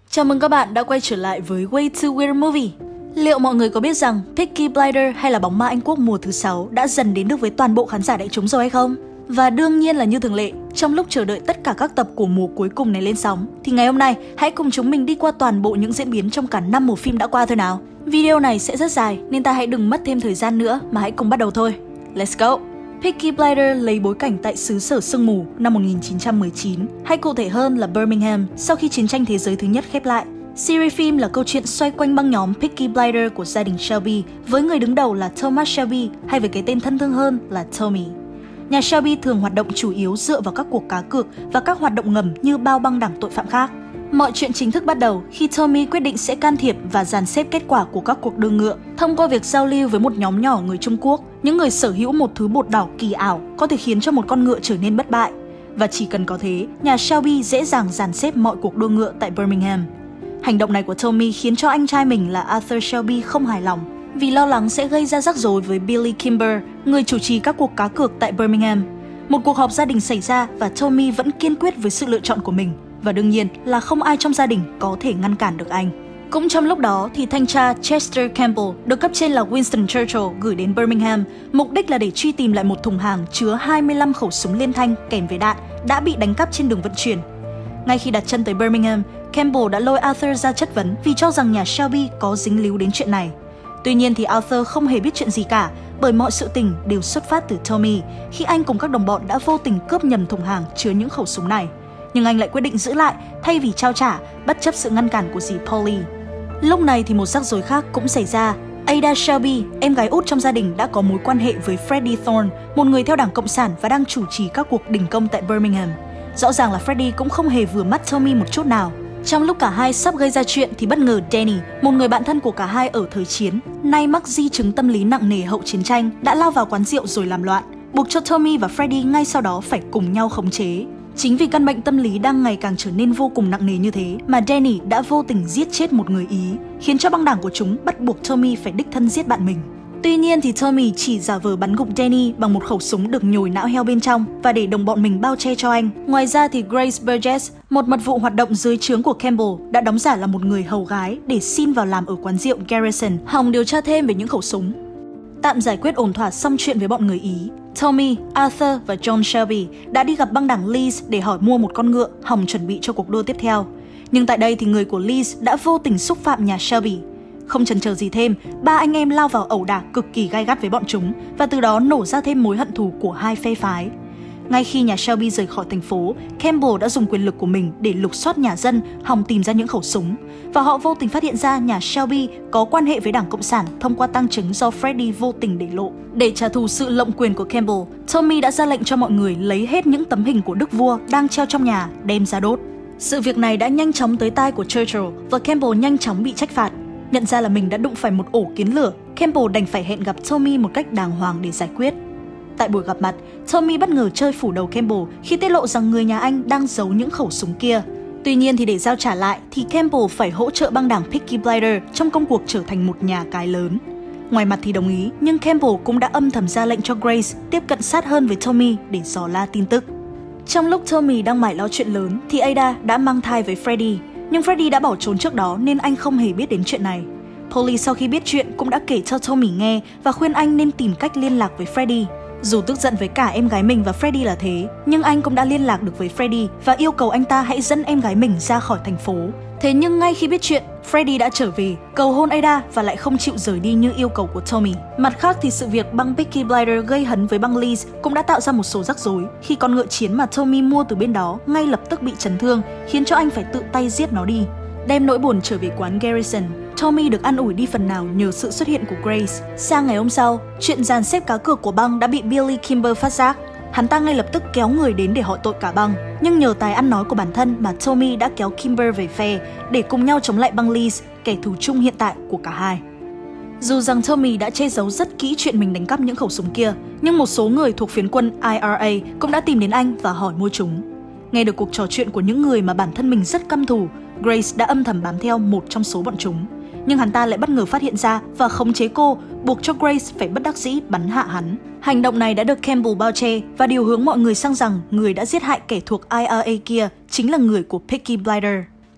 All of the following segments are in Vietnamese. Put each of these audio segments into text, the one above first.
Chào mừng các bạn đã quay trở lại với Way to Weird Movie. Liệu mọi người có biết rằng Peaky Blinders hay là Bóng ma Anh Quốc mùa thứ 6 đã dần đến được với toàn bộ khán giả đại chúng rồi hay không? Và đương nhiên là như thường lệ, trong lúc chờ đợi tất cả các tập của mùa cuối cùng này lên sóng, thì ngày hôm nay hãy cùng chúng mình đi qua toàn bộ những diễn biến trong cả 5 mùa phim đã qua thôi nào. Video này sẽ rất dài nên ta hãy đừng mất thêm thời gian nữa mà hãy cùng bắt đầu thôi. Let's go! Peaky Blinders lấy bối cảnh tại xứ sở sương mù năm 1919, hay cụ thể hơn là Birmingham, sau khi chiến tranh thế giới thứ nhất khép lại. Series phim là câu chuyện xoay quanh băng nhóm Peaky Blinders của gia đình Shelby, với người đứng đầu là Thomas Shelby, hay với cái tên thân thương hơn là Tommy. Nhà Shelby thường hoạt động chủ yếu dựa vào các cuộc cá cược và các hoạt động ngầm như bao băng đảng tội phạm khác. Mọi chuyện chính thức bắt đầu khi Tommy quyết định sẽ can thiệp và dàn xếp kết quả của các cuộc đua ngựa thông qua việc giao lưu với một nhóm nhỏ người Trung Quốc, những người sở hữu một thứ bột đỏ kỳ ảo có thể khiến cho một con ngựa trở nên bất bại. Và chỉ cần có thế, nhà Shelby dễ dàng dàn xếp mọi cuộc đua ngựa tại Birmingham. Hành động này của Tommy khiến cho anh trai mình là Arthur Shelby không hài lòng, vì lo lắng sẽ gây ra rắc rối với Billy Kimber, người chủ trì các cuộc cá cược tại Birmingham. Một cuộc họp gia đình xảy ra và Tommy vẫn kiên quyết với sự lựa chọn của mình. Và đương nhiên là không ai trong gia đình có thể ngăn cản được anh. Cũng trong lúc đó thì thanh tra Chester Campbell được cấp trên là Winston Churchill gửi đến Birmingham, mục đích là để truy tìm lại một thùng hàng chứa 25 khẩu súng liên thanh kèm với đạn đã bị đánh cắp trên đường vận chuyển. Ngay khi đặt chân tới Birmingham, Campbell đã lôi Arthur ra chất vấn vì cho rằng nhà Shelby có dính líu đến chuyện này. Tuy nhiên thì Arthur không hề biết chuyện gì cả, bởi mọi sự tình đều xuất phát từ Tommy khi anh cùng các đồng bọn đã vô tình cướp nhầm thùng hàng chứa những khẩu súng này. Nhưng anh lại quyết định giữ lại thay vì trao trả, bất chấp sự ngăn cản của dì Polly. Lúc này thì một rắc rối khác cũng xảy ra. Ada Shelby, em gái út trong gia đình, đã có mối quan hệ với Freddie Thorne, một người theo đảng Cộng sản và đang chủ trì các cuộc đình công tại Birmingham. Rõ ràng là Freddie cũng không hề vừa mắt Tommy một chút nào. Trong lúc cả hai sắp gây ra chuyện thì bất ngờ Danny, một người bạn thân của cả hai ở thời chiến, nay mắc di chứng tâm lý nặng nề hậu chiến tranh, đã lao vào quán rượu rồi làm loạn, buộc cho Tommy và Freddie ngay sau đó phải cùng nhau khống chế. Chính vì căn bệnh tâm lý đang ngày càng trở nên vô cùng nặng nề như thế mà Danny đã vô tình giết chết một người Ý, khiến cho băng đảng của chúng bắt buộc Tommy phải đích thân giết bạn mình. Tuy nhiên thì Tommy chỉ giả vờ bắn gục Danny bằng một khẩu súng được nhồi não heo bên trong và để đồng bọn mình bao che cho anh. Ngoài ra thì Grace Burgess, một mật vụ hoạt động dưới trướng của Campbell, đã đóng giả là một người hầu gái để xin vào làm ở quán rượu Garrison, hòng điều tra thêm về những khẩu súng. Tạm giải quyết ổn thỏa xong chuyện với bọn người Ý, Tommy, Arthur và John Shelby đã đi gặp băng đảng Leeds để hỏi mua một con ngựa hòng chuẩn bị cho cuộc đua tiếp theo. Nhưng tại đây thì người của Leeds đã vô tình xúc phạm nhà Shelby. Không chần chờ gì thêm, ba anh em lao vào ẩu đả cực kỳ gay gắt với bọn chúng và từ đó nổ ra thêm mối hận thù của hai phe phái. Ngay khi nhà Shelby rời khỏi thành phố, Campbell đã dùng quyền lực của mình để lục soát nhà dân, hòng tìm ra những khẩu súng. Và họ vô tình phát hiện ra nhà Shelby có quan hệ với đảng Cộng sản thông qua tang chứng do Freddie vô tình để lộ. Để trả thù sự lộng quyền của Campbell, Tommy đã ra lệnh cho mọi người lấy hết những tấm hình của đức vua đang treo trong nhà đem ra đốt. Sự việc này đã nhanh chóng tới tai của Churchill và Campbell nhanh chóng bị trách phạt. Nhận ra là mình đã đụng phải một ổ kiến lửa, Campbell đành phải hẹn gặp Tommy một cách đàng hoàng để giải quyết. Tại buổi gặp mặt, Tommy bất ngờ chơi phủ đầu Campbell khi tiết lộ rằng người nhà anh đang giấu những khẩu súng kia. Tuy nhiên thì để giao trả lại thì Campbell phải hỗ trợ băng đảng Peaky Blinders trong công cuộc trở thành một nhà cái lớn. Ngoài mặt thì đồng ý, nhưng Campbell cũng đã âm thầm ra lệnh cho Grace tiếp cận sát hơn với Tommy để dò la tin tức. Trong lúc Tommy đang mải lo chuyện lớn thì Ada đã mang thai với Freddie, nhưng Freddie đã bỏ trốn trước đó nên anh không hề biết đến chuyện này. Polly sau khi biết chuyện cũng đã kể cho Tommy nghe và khuyên anh nên tìm cách liên lạc với Freddie. Dù tức giận với cả em gái mình và Freddie là thế, nhưng anh cũng đã liên lạc được với Freddie và yêu cầu anh ta hãy dẫn em gái mình ra khỏi thành phố. Thế nhưng ngay khi biết chuyện, Freddie đã trở về, cầu hôn Ada và lại không chịu rời đi như yêu cầu của Tommy. Mặt khác thì sự việc băng Peaky Blinders gây hấn với băng Leeds cũng đã tạo ra một số rắc rối khi con ngựa chiến mà Tommy mua từ bên đó ngay lập tức bị chấn thương, khiến cho anh phải tự tay giết nó đi. Đem nỗi buồn trở về quán Garrison, Tommy được an ủi đi phần nào nhờ sự xuất hiện của Grace. Sang ngày hôm sau, chuyện dàn xếp cá cược của băng đã bị Billy Kimber phát giác. Hắn ta ngay lập tức kéo người đến để hỏi tội cả băng, nhưng nhờ tài ăn nói của bản thân mà Tommy đã kéo Kimber về phe để cùng nhau chống lại băng Leeds, kẻ thù chung hiện tại của cả hai. Dù rằng Tommy đã che giấu rất kỹ chuyện mình đánh cắp những khẩu súng kia, nhưng một số người thuộc phiến quân IRA cũng đã tìm đến anh và hỏi mua chúng. Nghe được cuộc trò chuyện của những người mà bản thân mình rất căm thù, Grace đã âm thầm bám theo một trong số bọn chúng. Nhưng hắn ta lại bất ngờ phát hiện ra và khống chế cô, buộc cho Grace phải bất đắc dĩ bắn hạ hắn. Hành động này đã được Campbell bao che và điều hướng mọi người sang rằng người đã giết hại kẻ thuộc IRA kia chính là người của Peaky Blinders.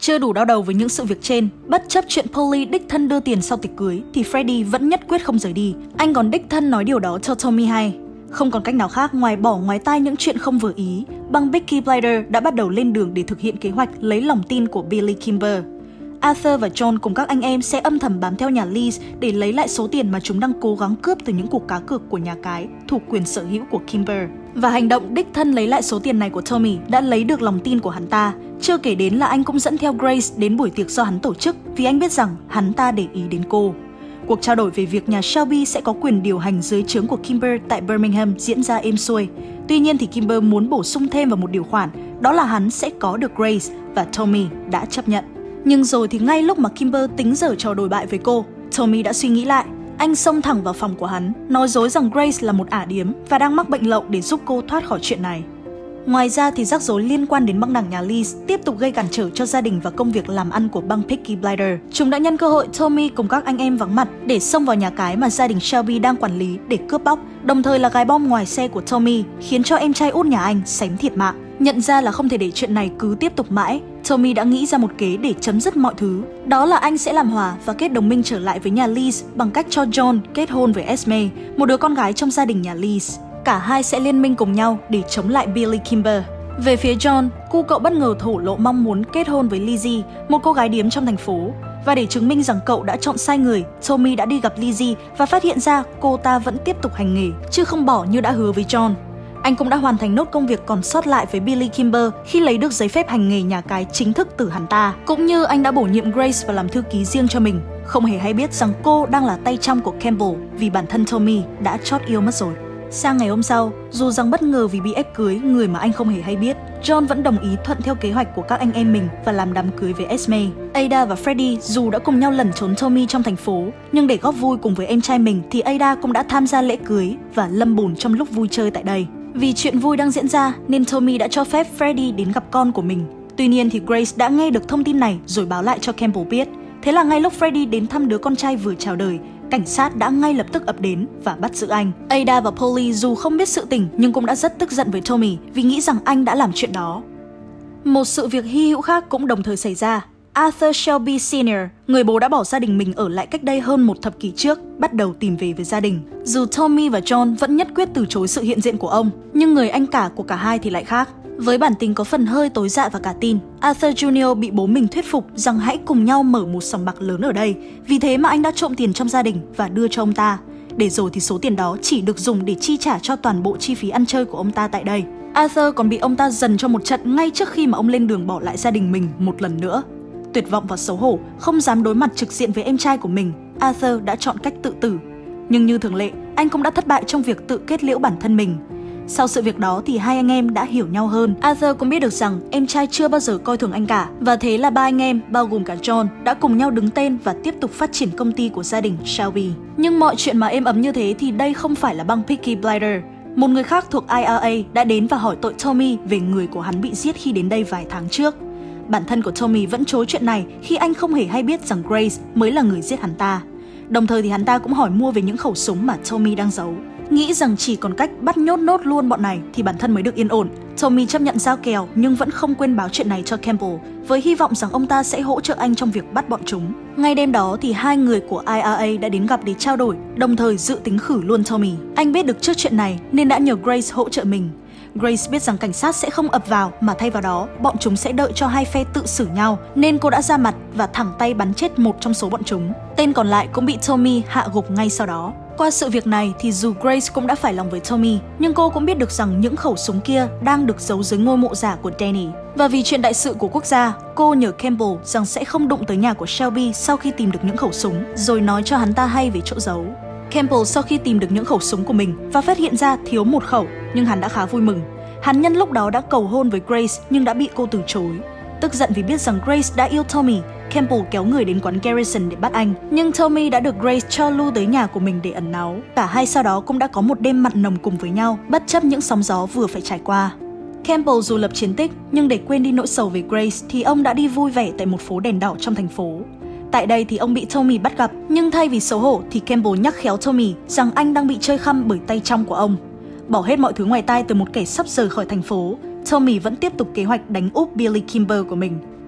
Chưa đủ đau đầu với những sự việc trên, bất chấp chuyện Polly đích thân đưa tiền sau tiệc cưới thì Freddie vẫn nhất quyết không rời đi. Anh còn đích thân nói điều đó cho Tommy hay. Không còn cách nào khác ngoài bỏ ngoài tai những chuyện không vừa ý, băng Peaky Blinders đã bắt đầu lên đường để thực hiện kế hoạch lấy lòng tin của Billy Kimber. Arthur và John cùng các anh em sẽ âm thầm bám theo nhà Lees để lấy lại số tiền mà chúng đang cố gắng cướp từ những cuộc cá cược của nhà cái thuộc quyền sở hữu của Kimber. Và hành động đích thân lấy lại số tiền này của Tommy đã lấy được lòng tin của hắn ta. Chưa kể đến là anh cũng dẫn theo Grace đến buổi tiệc do hắn tổ chức vì anh biết rằng hắn ta để ý đến cô. Cuộc trao đổi về việc nhà Shelby sẽ có quyền điều hành dưới trướng của Kimber tại Birmingham diễn ra êm xuôi. Tuy nhiên thì Kimber muốn bổ sung thêm vào một điều khoản, đó là hắn sẽ có được Grace và Tommy đã chấp nhận. Nhưng rồi thì ngay lúc mà Kimber tính giở trò đổi bại với cô, Tommy đã suy nghĩ lại. Anh xông thẳng vào phòng của hắn, nói dối rằng Grace là một ả điếm và đang mắc bệnh lậu để giúp cô thoát khỏi chuyện này. Ngoài ra thì rắc rối liên quan đến băng đảng nhà Lees tiếp tục gây cản trở cho gia đình và công việc làm ăn của băng Peaky Blinders. Chúng đã nhân cơ hội Tommy cùng các anh em vắng mặt để xông vào nhà cái mà gia đình Shelby đang quản lý để cướp bóc, đồng thời là gài bom ngoài xe của Tommy, khiến cho em trai út nhà anh xém thiệt mạng. Nhận ra là không thể để chuyện này cứ tiếp tục mãi, Tommy đã nghĩ ra một kế để chấm dứt mọi thứ. Đó là anh sẽ làm hòa và kết đồng minh trở lại với nhà Lees bằng cách cho John kết hôn với Esme, một đứa con gái trong gia đình nhà Lees. Cả hai sẽ liên minh cùng nhau để chống lại Billy Kimber. Về phía John, cu cậu bất ngờ thổ lộ mong muốn kết hôn với Lizzie, một cô gái điếm trong thành phố. Và để chứng minh rằng cậu đã chọn sai người, Tommy đã đi gặp Lizzie và phát hiện ra cô ta vẫn tiếp tục hành nghề, chứ không bỏ như đã hứa với John. Anh cũng đã hoàn thành nốt công việc còn sót lại với Billy Kimber khi lấy được giấy phép hành nghề nhà cái chính thức từ hắn ta. Cũng như anh đã bổ nhiệm Grace vào làm thư ký riêng cho mình, không hề hay biết rằng cô đang là tay trong của Campbell vì bản thân Tommy đã chót yêu mất rồi. Sang ngày hôm sau, dù rằng bất ngờ vì bị ép cưới người mà anh không hề hay biết, John vẫn đồng ý thuận theo kế hoạch của các anh em mình và làm đám cưới với Esme. Ada và Freddie dù đã cùng nhau lẩn trốn Tommy trong thành phố, nhưng để góp vui cùng với em trai mình thì Ada cũng đã tham gia lễ cưới và lâm bồn trong lúc vui chơi tại đây. Vì chuyện vui đang diễn ra nên Tommy đã cho phép Freddie đến gặp con của mình. Tuy nhiên thì Grace đã nghe được thông tin này rồi báo lại cho Campbell biết. Thế là ngay lúc Freddie đến thăm đứa con trai vừa chào đời, cảnh sát đã ngay lập tức ập đến và bắt giữ anh. Ada và Polly dù không biết sự tình nhưng cũng đã rất tức giận với Tommy vì nghĩ rằng anh đã làm chuyện đó. Một sự việc hy hữu khác cũng đồng thời xảy ra. Arthur Shelby Sr., người bố đã bỏ gia đình mình ở lại cách đây hơn một thập kỷ trước, bắt đầu tìm về với gia đình. Dù Tommy và John vẫn nhất quyết từ chối sự hiện diện của ông, nhưng người anh cả của cả hai thì lại khác. Với bản tính có phần hơi tối dạ và cả tin, Arthur Jr. bị bố mình thuyết phục rằng hãy cùng nhau mở một sòng bạc lớn ở đây. Vì thế mà anh đã trộm tiền trong gia đình và đưa cho ông ta. Để rồi thì số tiền đó chỉ được dùng để chi trả cho toàn bộ chi phí ăn chơi của ông ta tại đây. Arthur còn bị ông ta dần cho một trận ngay trước khi mà ông lên đường bỏ lại gia đình mình một lần nữa. Tuyệt vọng và xấu hổ, không dám đối mặt trực diện với em trai của mình, Arthur đã chọn cách tự tử. Nhưng như thường lệ, anh cũng đã thất bại trong việc tự kết liễu bản thân mình. Sau sự việc đó thì hai anh em đã hiểu nhau hơn. Arthur cũng biết được rằng em trai chưa bao giờ coi thường anh cả. Và thế là ba anh em, bao gồm cả John, đã cùng nhau đứng tên và tiếp tục phát triển công ty của gia đình Shelby. Nhưng mọi chuyện mà êm ấm như thế thì đây không phải là băng Peaky Blinders. Một người khác thuộc IRA đã đến và hỏi tội Tommy về người của hắn bị giết khi đến đây vài tháng trước. Bản thân của Tommy vẫn chối chuyện này khi anh không hề hay biết rằng Grace mới là người giết hắn ta. Đồng thời thì hắn ta cũng hỏi mua về những khẩu súng mà Tommy đang giấu. Nghĩ rằng chỉ còn cách bắt nhốt nốt luôn bọn này thì bản thân mới được yên ổn, Tommy chấp nhận giao kèo nhưng vẫn không quên báo chuyện này cho Campbell với hy vọng rằng ông ta sẽ hỗ trợ anh trong việc bắt bọn chúng. Ngay đêm đó thì hai người của IRA đã đến gặp để trao đổi, đồng thời dự tính khử luôn Tommy. Anh biết được trước chuyện này nên đã nhờ Grace hỗ trợ mình. Grace biết rằng cảnh sát sẽ không ập vào mà thay vào đó bọn chúng sẽ đợi cho hai phe tự xử nhau, nên cô đã ra mặt và thẳng tay bắn chết một trong số bọn chúng. Tên còn lại cũng bị Tommy hạ gục ngay sau đó. Qua sự việc này thì dù Grace cũng đã phải lòng với Tommy, nhưng cô cũng biết được rằng những khẩu súng kia đang được giấu dưới ngôi mộ giả của Danny. Và vì chuyện đại sự của quốc gia, cô nhờ Campbell rằng sẽ không đụng tới nhà của Shelby sau khi tìm được những khẩu súng, rồi nói cho hắn ta hay về chỗ giấu. Campbell sau khi tìm được những khẩu súng của mình và phát hiện ra thiếu một khẩu, nhưng hắn đã khá vui mừng. Hắn nhân lúc đó đã cầu hôn với Grace nhưng đã bị cô từ chối. Tức giận vì biết rằng Grace đã yêu Tommy, Campbell kéo người đến quán Garrison để bắt anh. Nhưng Tommy đã được Grace cho lưu tới nhà của mình để ẩn náu. Cả hai sau đó cũng đã có một đêm mặn nồng cùng với nhau, bất chấp những sóng gió vừa phải trải qua. Campbell dù lập chiến tích, nhưng để quên đi nỗi sầu về Grace thì ông đã đi vui vẻ tại một phố đèn đỏ trong thành phố. Tại đây thì ông bị Tommy bắt gặp, nhưng thay vì xấu hổ thì Campbell nhắc khéo Tommy rằng anh đang bị chơi khăm bởi tay trong của ông. Bỏ hết mọi thứ ngoài tai từ một kẻ sắp rời khỏi thành phố, Tommy vẫn tiếp tục kế hoạch đánh úp Billy Kimber của mình.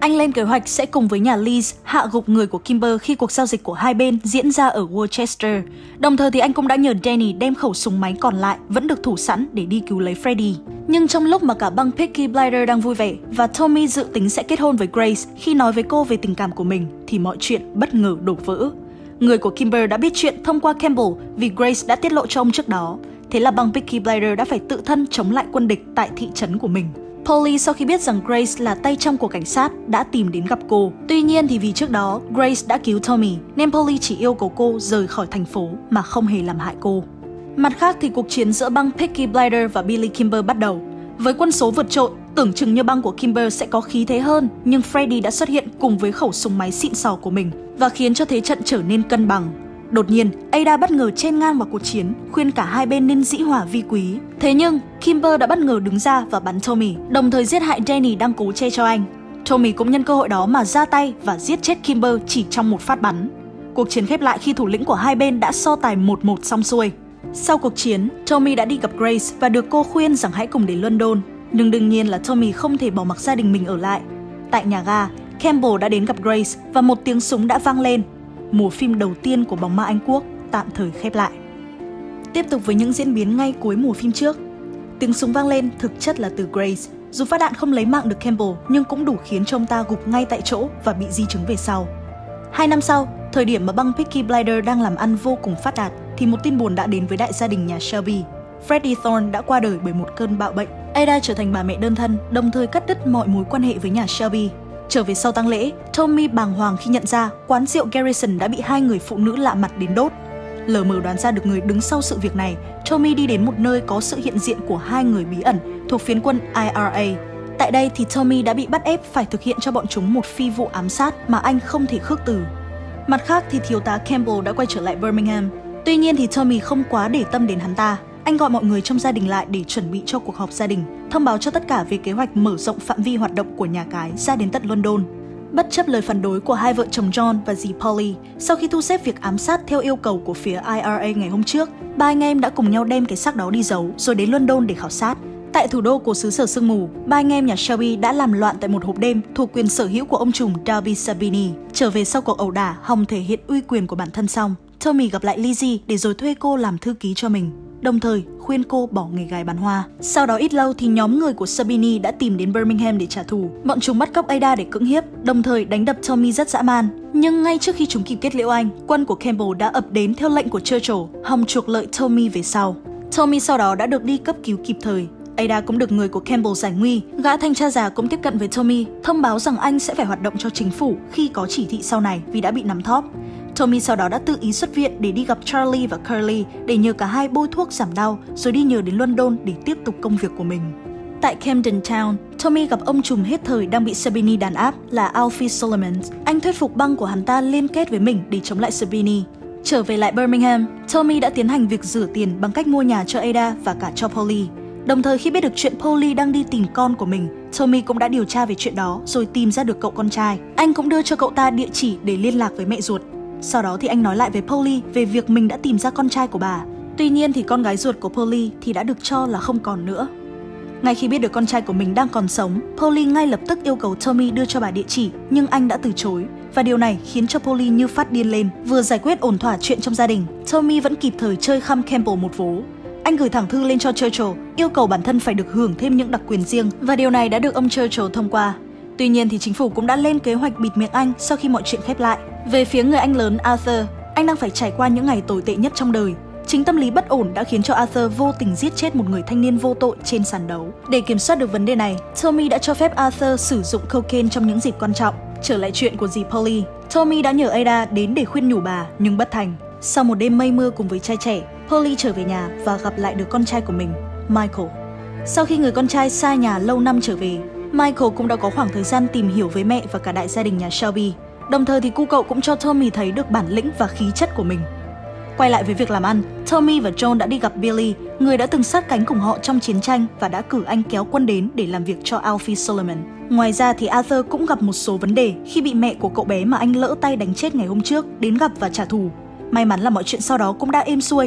Anh lên kế hoạch sẽ cùng với nhà Lees hạ gục người của Kimber khi cuộc giao dịch của hai bên diễn ra ở Worcester. Đồng thời thì anh cũng đã nhờ Danny đem khẩu súng máy còn lại vẫn được thủ sẵn để đi cứu lấy Freddy. Nhưng trong lúc mà cả băng Peaky Blinders đang vui vẻ và Tommy dự tính sẽ kết hôn với Grace khi nói với cô về tình cảm của mình thì mọi chuyện bất ngờ đổ vỡ. Người của Kimber đã biết chuyện thông qua Campbell vì Grace đã tiết lộ cho ông trước đó. Thế là băng Peaky Blinders đã phải tự thân chống lại quân địch tại thị trấn của mình. Polly sau khi biết rằng Grace là tay trong của cảnh sát đã tìm đến gặp cô. Tuy nhiên thì vì trước đó Grace đã cứu Tommy nên Polly chỉ yêu cầu cô rời khỏi thành phố mà không hề làm hại cô. Mặt khác thì cuộc chiến giữa băng Peaky Blinders và Billy Kimber bắt đầu. Với quân số vượt trội, tưởng chừng như băng của Kimber sẽ có khí thế hơn, nhưng Freddy đã xuất hiện cùng với khẩu súng máy xịn sò của mình và khiến cho thế trận trở nên cân bằng. Đột nhiên, Ada bất ngờ chen ngang vào cuộc chiến, khuyên cả hai bên nên dĩ hòa vi quý. Thế nhưng, Kimber đã bất ngờ đứng ra và bắn Tommy, đồng thời giết hại Danny đang cố che cho anh. Tommy cũng nhân cơ hội đó mà ra tay và giết chết Kimber chỉ trong một phát bắn. Cuộc chiến khép lại khi thủ lĩnh của hai bên đã so tài 1-1 xong xuôi. Sau cuộc chiến, Tommy đã đi gặp Grace và được cô khuyên rằng hãy cùng đến London. Nhưng đương nhiên là Tommy không thể bỏ mặc gia đình mình ở lại. Tại nhà ga, Campbell đã đến gặp Grace và một tiếng súng đã vang lên. Mùa phim đầu tiên của Bóng ma Anh Quốc tạm thời khép lại. Tiếp tục với những diễn biến ngay cuối mùa phim trước. Tiếng súng vang lên thực chất là từ Grace. Dù phát đạn không lấy mạng được Campbell nhưng cũng đủ khiến cho ông ta gục ngay tại chỗ và bị di chứng về sau. 2 năm sau, thời điểm mà băng Peaky Blinders đang làm ăn vô cùng phát đạt, thì một tin buồn đã đến với đại gia đình nhà Shelby. Freddie Thorne đã qua đời bởi một cơn bạo bệnh. Ada trở thành bà mẹ đơn thân, đồng thời cắt đứt mọi mối quan hệ với nhà Shelby. Trở về sau tang lễ, Tommy bàng hoàng khi nhận ra quán rượu Garrison đã bị hai người phụ nữ lạ mặt đến đốt. Lờ mờ đoán ra được người đứng sau sự việc này, Tommy đi đến một nơi có sự hiện diện của hai người bí ẩn thuộc phiến quân IRA. Tại đây thì Tommy đã bị bắt ép phải thực hiện cho bọn chúng một phi vụ ám sát mà anh không thể khước từ. Mặt khác thì thiếu tá Campbell đã quay trở lại Birmingham. Tuy nhiên thì Tommy không quá để tâm đến hắn ta. Anh gọi mọi người trong gia đình lại để chuẩn bị cho cuộc họp gia đình, thông báo cho tất cả về kế hoạch mở rộng phạm vi hoạt động của nhà cái ra đến tận London. Bất chấp lời phản đối của hai vợ chồng John và dì Polly, sau khi thu xếp việc ám sát theo yêu cầu của phía IRA ngày hôm trước, ba anh em đã cùng nhau đem cái xác đó đi giấu rồi đến London để khảo sát. Tại thủ đô của xứ sở sương mù, ba anh em nhà Shelby đã làm loạn tại một hộp đêm thuộc quyền sở hữu của ông trùm Darby Sabini. Trở về sau cuộc ẩu đả hòng thể hiện uy quyền của bản thân xong, Tommy gặp lại Lizzie để rồi thuê cô làm thư ký cho mình, đồng thời khuyên cô bỏ nghề gái bán hoa. Sau đó ít lâu thì nhóm người của Sabini đã tìm đến Birmingham để trả thù. Bọn chúng bắt cóc Ada để cưỡng hiếp, đồng thời đánh đập Tommy rất dã man. Nhưng ngay trước khi chúng kịp kết liễu anh, quân của Campbell đã ập đến theo lệnh của Churchill, hòng chuộc lợi Tommy về sau. Tommy sau đó đã được đi cấp cứu kịp thời. Ada cũng được người của Campbell giải nguy. Gã thanh tra già cũng tiếp cận với Tommy, thông báo rằng anh sẽ phải hoạt động cho chính phủ khi có chỉ thị sau này vì đã bị nắm thóp. Tommy sau đó đã tự ý xuất viện để đi gặp Charlie và Curly để nhờ cả hai bôi thuốc giảm đau, rồi đi nhờ đến London để tiếp tục công việc của mình. Tại Camden Town, Tommy gặp ông trùm hết thời đang bị Sabini đàn áp là Alfie Solomon. Anh thuyết phục băng của hắn ta liên kết với mình để chống lại Sabini. Trở về lại Birmingham, Tommy đã tiến hành việc rửa tiền bằng cách mua nhà cho Ada và cả cho Polly. Đồng thời khi biết được chuyện Polly đang đi tìm con của mình, Tommy cũng đã điều tra về chuyện đó rồi tìm ra được cậu con trai. Anh cũng đưa cho cậu ta địa chỉ để liên lạc với mẹ ruột. Sau đó thì anh nói lại với Polly về việc mình đã tìm ra con trai của bà. Tuy nhiên thì con gái ruột của Polly thì đã được cho là không còn nữa. Ngay khi biết được con trai của mình đang còn sống, Polly ngay lập tức yêu cầu Tommy đưa cho bà địa chỉ, nhưng anh đã từ chối. Và điều này khiến cho Polly như phát điên lên. Vừa giải quyết ổn thỏa chuyện trong gia đình, Tommy vẫn kịp thời chơi khăm Campbell một vố. Anh gửi thẳng thư lên cho Churchill, yêu cầu bản thân phải được hưởng thêm những đặc quyền riêng, và điều này đã được ông Churchill thông qua. Tuy nhiên thì chính phủ cũng đã lên kế hoạch bịt miệng anh sau khi mọi chuyện khép lại. Về phía người anh lớn Arthur, anh đang phải trải qua những ngày tồi tệ nhất trong đời. Chính tâm lý bất ổn đã khiến cho Arthur vô tình giết chết một người thanh niên vô tội trên sàn đấu. Để kiểm soát được vấn đề này, Tommy đã cho phép Arthur sử dụng cocaine trong những dịp quan trọng. Trở lại chuyện của dì Polly, Tommy đã nhờ Ada đến để khuyên nhủ bà nhưng bất thành. Sau một đêm mây mưa cùng với trai trẻ, Polly trở về nhà và gặp lại được con trai của mình, Michael. Sau khi người con trai xa nhà lâu năm trở về, Michael cũng đã có khoảng thời gian tìm hiểu với mẹ và cả đại gia đình nhà Shelby. Đồng thời thì cu cậu cũng cho Tommy thấy được bản lĩnh và khí chất của mình. Quay lại với việc làm ăn, Tommy và John đã đi gặp Billy, người đã từng sát cánh cùng họ trong chiến tranh và đã cử anh kéo quân đến để làm việc cho Alfie Solomon. Ngoài ra thì Arthur cũng gặp một số vấn đề khi bị mẹ của cậu bé mà anh lỡ tay đánh chết ngày hôm trước đến gặp và trả thù. May mắn là mọi chuyện sau đó cũng đã êm xuôi.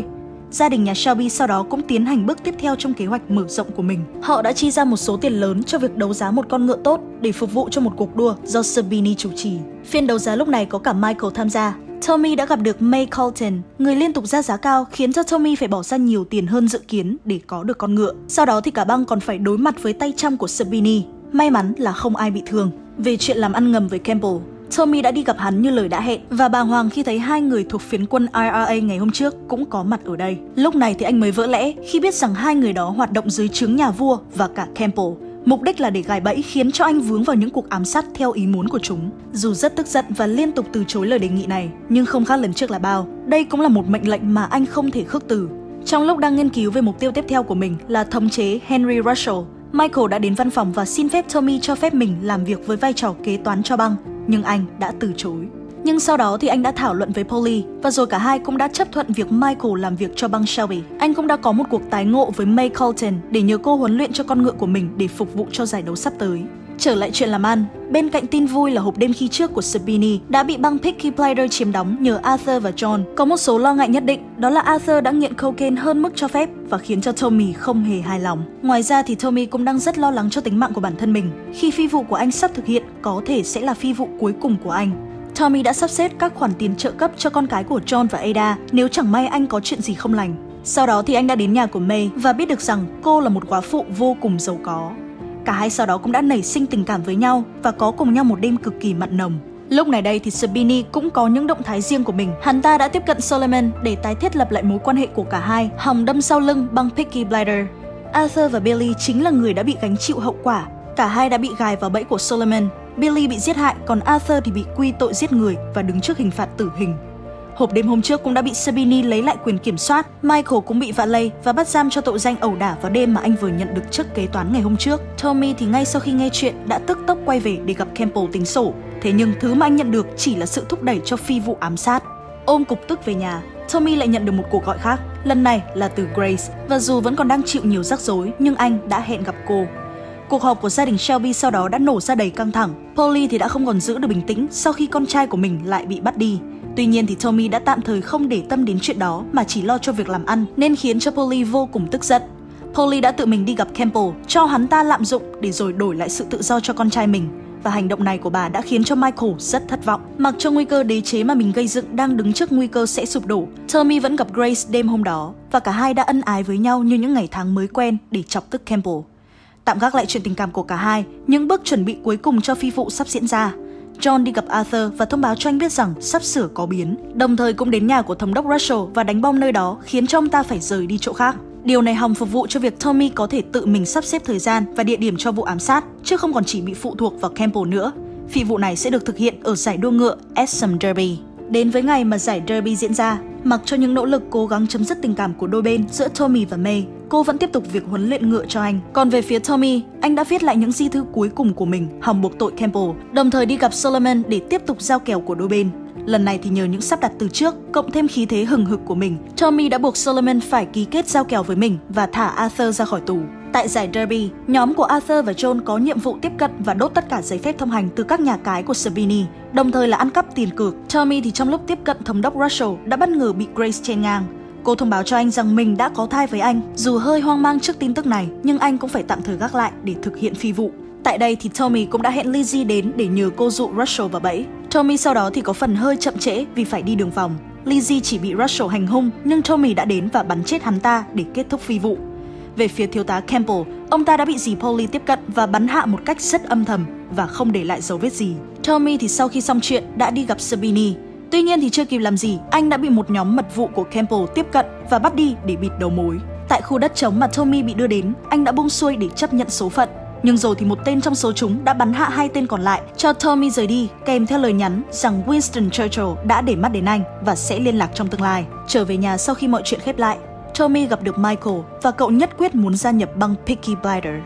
gia đình nhà Shelby sau đó cũng tiến hành bước tiếp theo trong kế hoạch mở rộng của mình. Họ đã chi ra một số tiền lớn cho việc đấu giá một con ngựa tốt để phục vụ cho một cuộc đua do Sabini chủ trì. Phiên đấu giá lúc này có cả Michael tham gia. Tommy đã gặp được May Colton, người liên tục ra giá cao khiến cho Tommy phải bỏ ra nhiều tiền hơn dự kiến để có được con ngựa. Sau đó thì cả băng còn phải đối mặt với tay trăm của Sabini. May mắn là không ai bị thương. Về chuyện làm ăn ngầm với Campbell, Tommy đã đi gặp hắn như lời đã hẹn và bàng hoàng khi thấy hai người thuộc phiến quân IRA ngày hôm trước cũng có mặt ở đây. Lúc này thì anh mới vỡ lẽ khi biết rằng hai người đó hoạt động dưới trướng nhà vua và cả Campbell. Mục đích là để gài bẫy khiến cho anh vướng vào những cuộc ám sát theo ý muốn của chúng. Dù rất tức giận và liên tục từ chối lời đề nghị này, nhưng không khác lần trước là bao, đây cũng là một mệnh lệnh mà anh không thể khước từ. Trong lúc đang nghiên cứu về mục tiêu tiếp theo của mình là thống chế Henry Russell, Michael đã đến văn phòng và xin phép Tommy cho phép mình làm việc với vai trò kế toán cho băng, nhưng anh đã từ chối. Nhưng sau đó thì anh đã thảo luận với Polly và rồi cả hai cũng đã chấp thuận việc Michael làm việc cho băng Shelby. Anh cũng đã có một cuộc tái ngộ với May Colton để nhờ cô huấn luyện cho con ngựa của mình để phục vụ cho giải đấu sắp tới. Trở lại chuyện làm ăn, bên cạnh tin vui là hộp đêm khi trước của Sabini đã bị băng Peaky Blinders chiếm đóng nhờ Arthur và John. Có một số lo ngại nhất định, đó là Arthur đã nghiện cocaine hơn mức cho phép và khiến cho Tommy không hề hài lòng. Ngoài ra thì Tommy cũng đang rất lo lắng cho tính mạng của bản thân mình khi phi vụ của anh sắp thực hiện có thể sẽ là phi vụ cuối cùng của anh. Tommy đã sắp xếp các khoản tiền trợ cấp cho con cái của John và Ada nếu chẳng may anh có chuyện gì không lành. Sau đó thì anh đã đến nhà của May và biết được rằng cô là một góa phụ vô cùng giàu có. Cả hai sau đó cũng đã nảy sinh tình cảm với nhau và có cùng nhau một đêm cực kỳ mặn nồng. Lúc này đây thì Sabini cũng có những động thái riêng của mình. Hắn ta đã tiếp cận Solomon để tái thiết lập lại mối quan hệ của cả hai, hòng đâm sau lưng băng Peaky Blinders. Arthur và Billy chính là người đã bị gánh chịu hậu quả. Cả hai đã bị gài vào bẫy của Solomon. Billy bị giết hại, còn Arthur thì bị quy tội giết người và đứng trước hình phạt tử hình. Hộp đêm hôm trước cũng đã bị Sabini lấy lại quyền kiểm soát. Michael cũng bị vạ lây và bắt giam cho tội danh ẩu đả vào đêm mà anh vừa nhận được chức kế toán ngày hôm trước. Tommy thì ngay sau khi nghe chuyện đã tức tốc quay về để gặp Campbell tính sổ. Thế nhưng thứ mà anh nhận được chỉ là sự thúc đẩy cho phi vụ ám sát. Ôm cục tức về nhà, Tommy lại nhận được một cuộc gọi khác, lần này là từ Grace. Và dù vẫn còn đang chịu nhiều rắc rối, nhưng anh đã hẹn gặp cô. Cuộc họp của gia đình Shelby sau đó đã nổ ra đầy căng thẳng. Polly thì đã không còn giữ được bình tĩnh sau khi con trai của mình lại bị bắt đi. Tuy nhiên thì Tommy đã tạm thời không để tâm đến chuyện đó mà chỉ lo cho việc làm ăn, nên khiến cho Polly vô cùng tức giận. Polly đã tự mình đi gặp Campbell, cho hắn ta lạm dụng để rồi đổi lại sự tự do cho con trai mình. Và hành động này của bà đã khiến cho Michael rất thất vọng. Mặc cho nguy cơ đế chế mà mình gây dựng đang đứng trước nguy cơ sẽ sụp đổ, Tommy vẫn gặp Grace đêm hôm đó và cả hai đã ân ái với nhau như những ngày tháng mới quen để chọc tức Campbell. Tạm gác lại chuyện tình cảm của cả hai, những bước chuẩn bị cuối cùng cho phi vụ sắp diễn ra. John đi gặp Arthur và thông báo cho anh biết rằng sắp sửa có biến, đồng thời cũng đến nhà của thống đốc Russell và đánh bom nơi đó khiến cho ông ta phải rời đi chỗ khác. Điều này hòng phục vụ cho việc Tommy có thể tự mình sắp xếp thời gian và địa điểm cho vụ ám sát, chứ không còn chỉ bị phụ thuộc vào Campbell nữa. Phi vụ này sẽ được thực hiện ở giải đua ngựa Epsom Derby. Đến với ngày mà giải Derby diễn ra, mặc cho những nỗ lực cố gắng chấm dứt tình cảm của đôi bên giữa Tommy và May, cô vẫn tiếp tục việc huấn luyện ngựa cho anh. Còn về phía Tommy, anh đã viết lại những di thư cuối cùng của mình hòng buộc tội Campbell, đồng thời đi gặp Solomon để tiếp tục giao kèo của đôi bên. Lần này thì nhờ những sắp đặt từ trước, cộng thêm khí thế hừng hực của mình, Tommy đã buộc Solomon phải ký kết giao kèo với mình và thả Arthur ra khỏi tù. Tại giải Derby, nhóm của Arthur và John có nhiệm vụ tiếp cận và đốt tất cả giấy phép thông hành từ các nhà cái của Sabini, đồng thời là ăn cắp tiền cược. Tommy thì trong lúc tiếp cận thống đốc Russell đã bất ngờ bị Grace chen ngang. Cô thông báo cho anh rằng mình đã có thai với anh. Dù hơi hoang mang trước tin tức này, nhưng anh cũng phải tạm thời gác lại để thực hiện phi vụ. Tại đây thì Tommy cũng đã hẹn Lizzie đến để nhờ cô dụ Russell vào bẫy. Tommy sau đó thì có phần hơi chậm trễ vì phải đi đường vòng. Lizzie chỉ bị Russell hành hung, nhưng Tommy đã đến và bắn chết hắn ta để kết thúc phi vụ. Về phía thiếu tá Campbell, ông ta đã bị dì Polly tiếp cận và bắn hạ một cách rất âm thầm và không để lại dấu vết gì. Tommy thì sau khi xong chuyện đã đi gặp Sabini. Tuy nhiên thì chưa kịp làm gì, anh đã bị một nhóm mật vụ của Campbell tiếp cận và bắt đi để bịt đầu mối. Tại khu đất trống mà Tommy bị đưa đến, anh đã buông xuôi để chấp nhận số phận. Nhưng rồi thì một tên trong số chúng đã bắn hạ hai tên còn lại, cho Tommy rời đi, kèm theo lời nhắn rằng Winston Churchill đã để mắt đến anh và sẽ liên lạc trong tương lai. Trở về nhà sau khi mọi chuyện khép lại, Tommy gặp được Michael và cậu nhất quyết muốn gia nhập băng Peaky Blinders.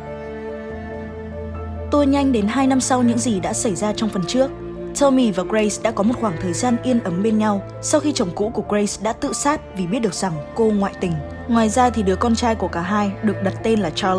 Tôi nhanh đến 2 năm sau những gì đã xảy ra trong phần trước. Tommy và Grace đã có một khoảng thời gian yên ấm bên nhau sau khi chồng cũ của Grace đã tự sát vì biết được rằng cô ngoại tình. Ngoài ra thì đứa con trai của cả hai được đặt tên là Charlie.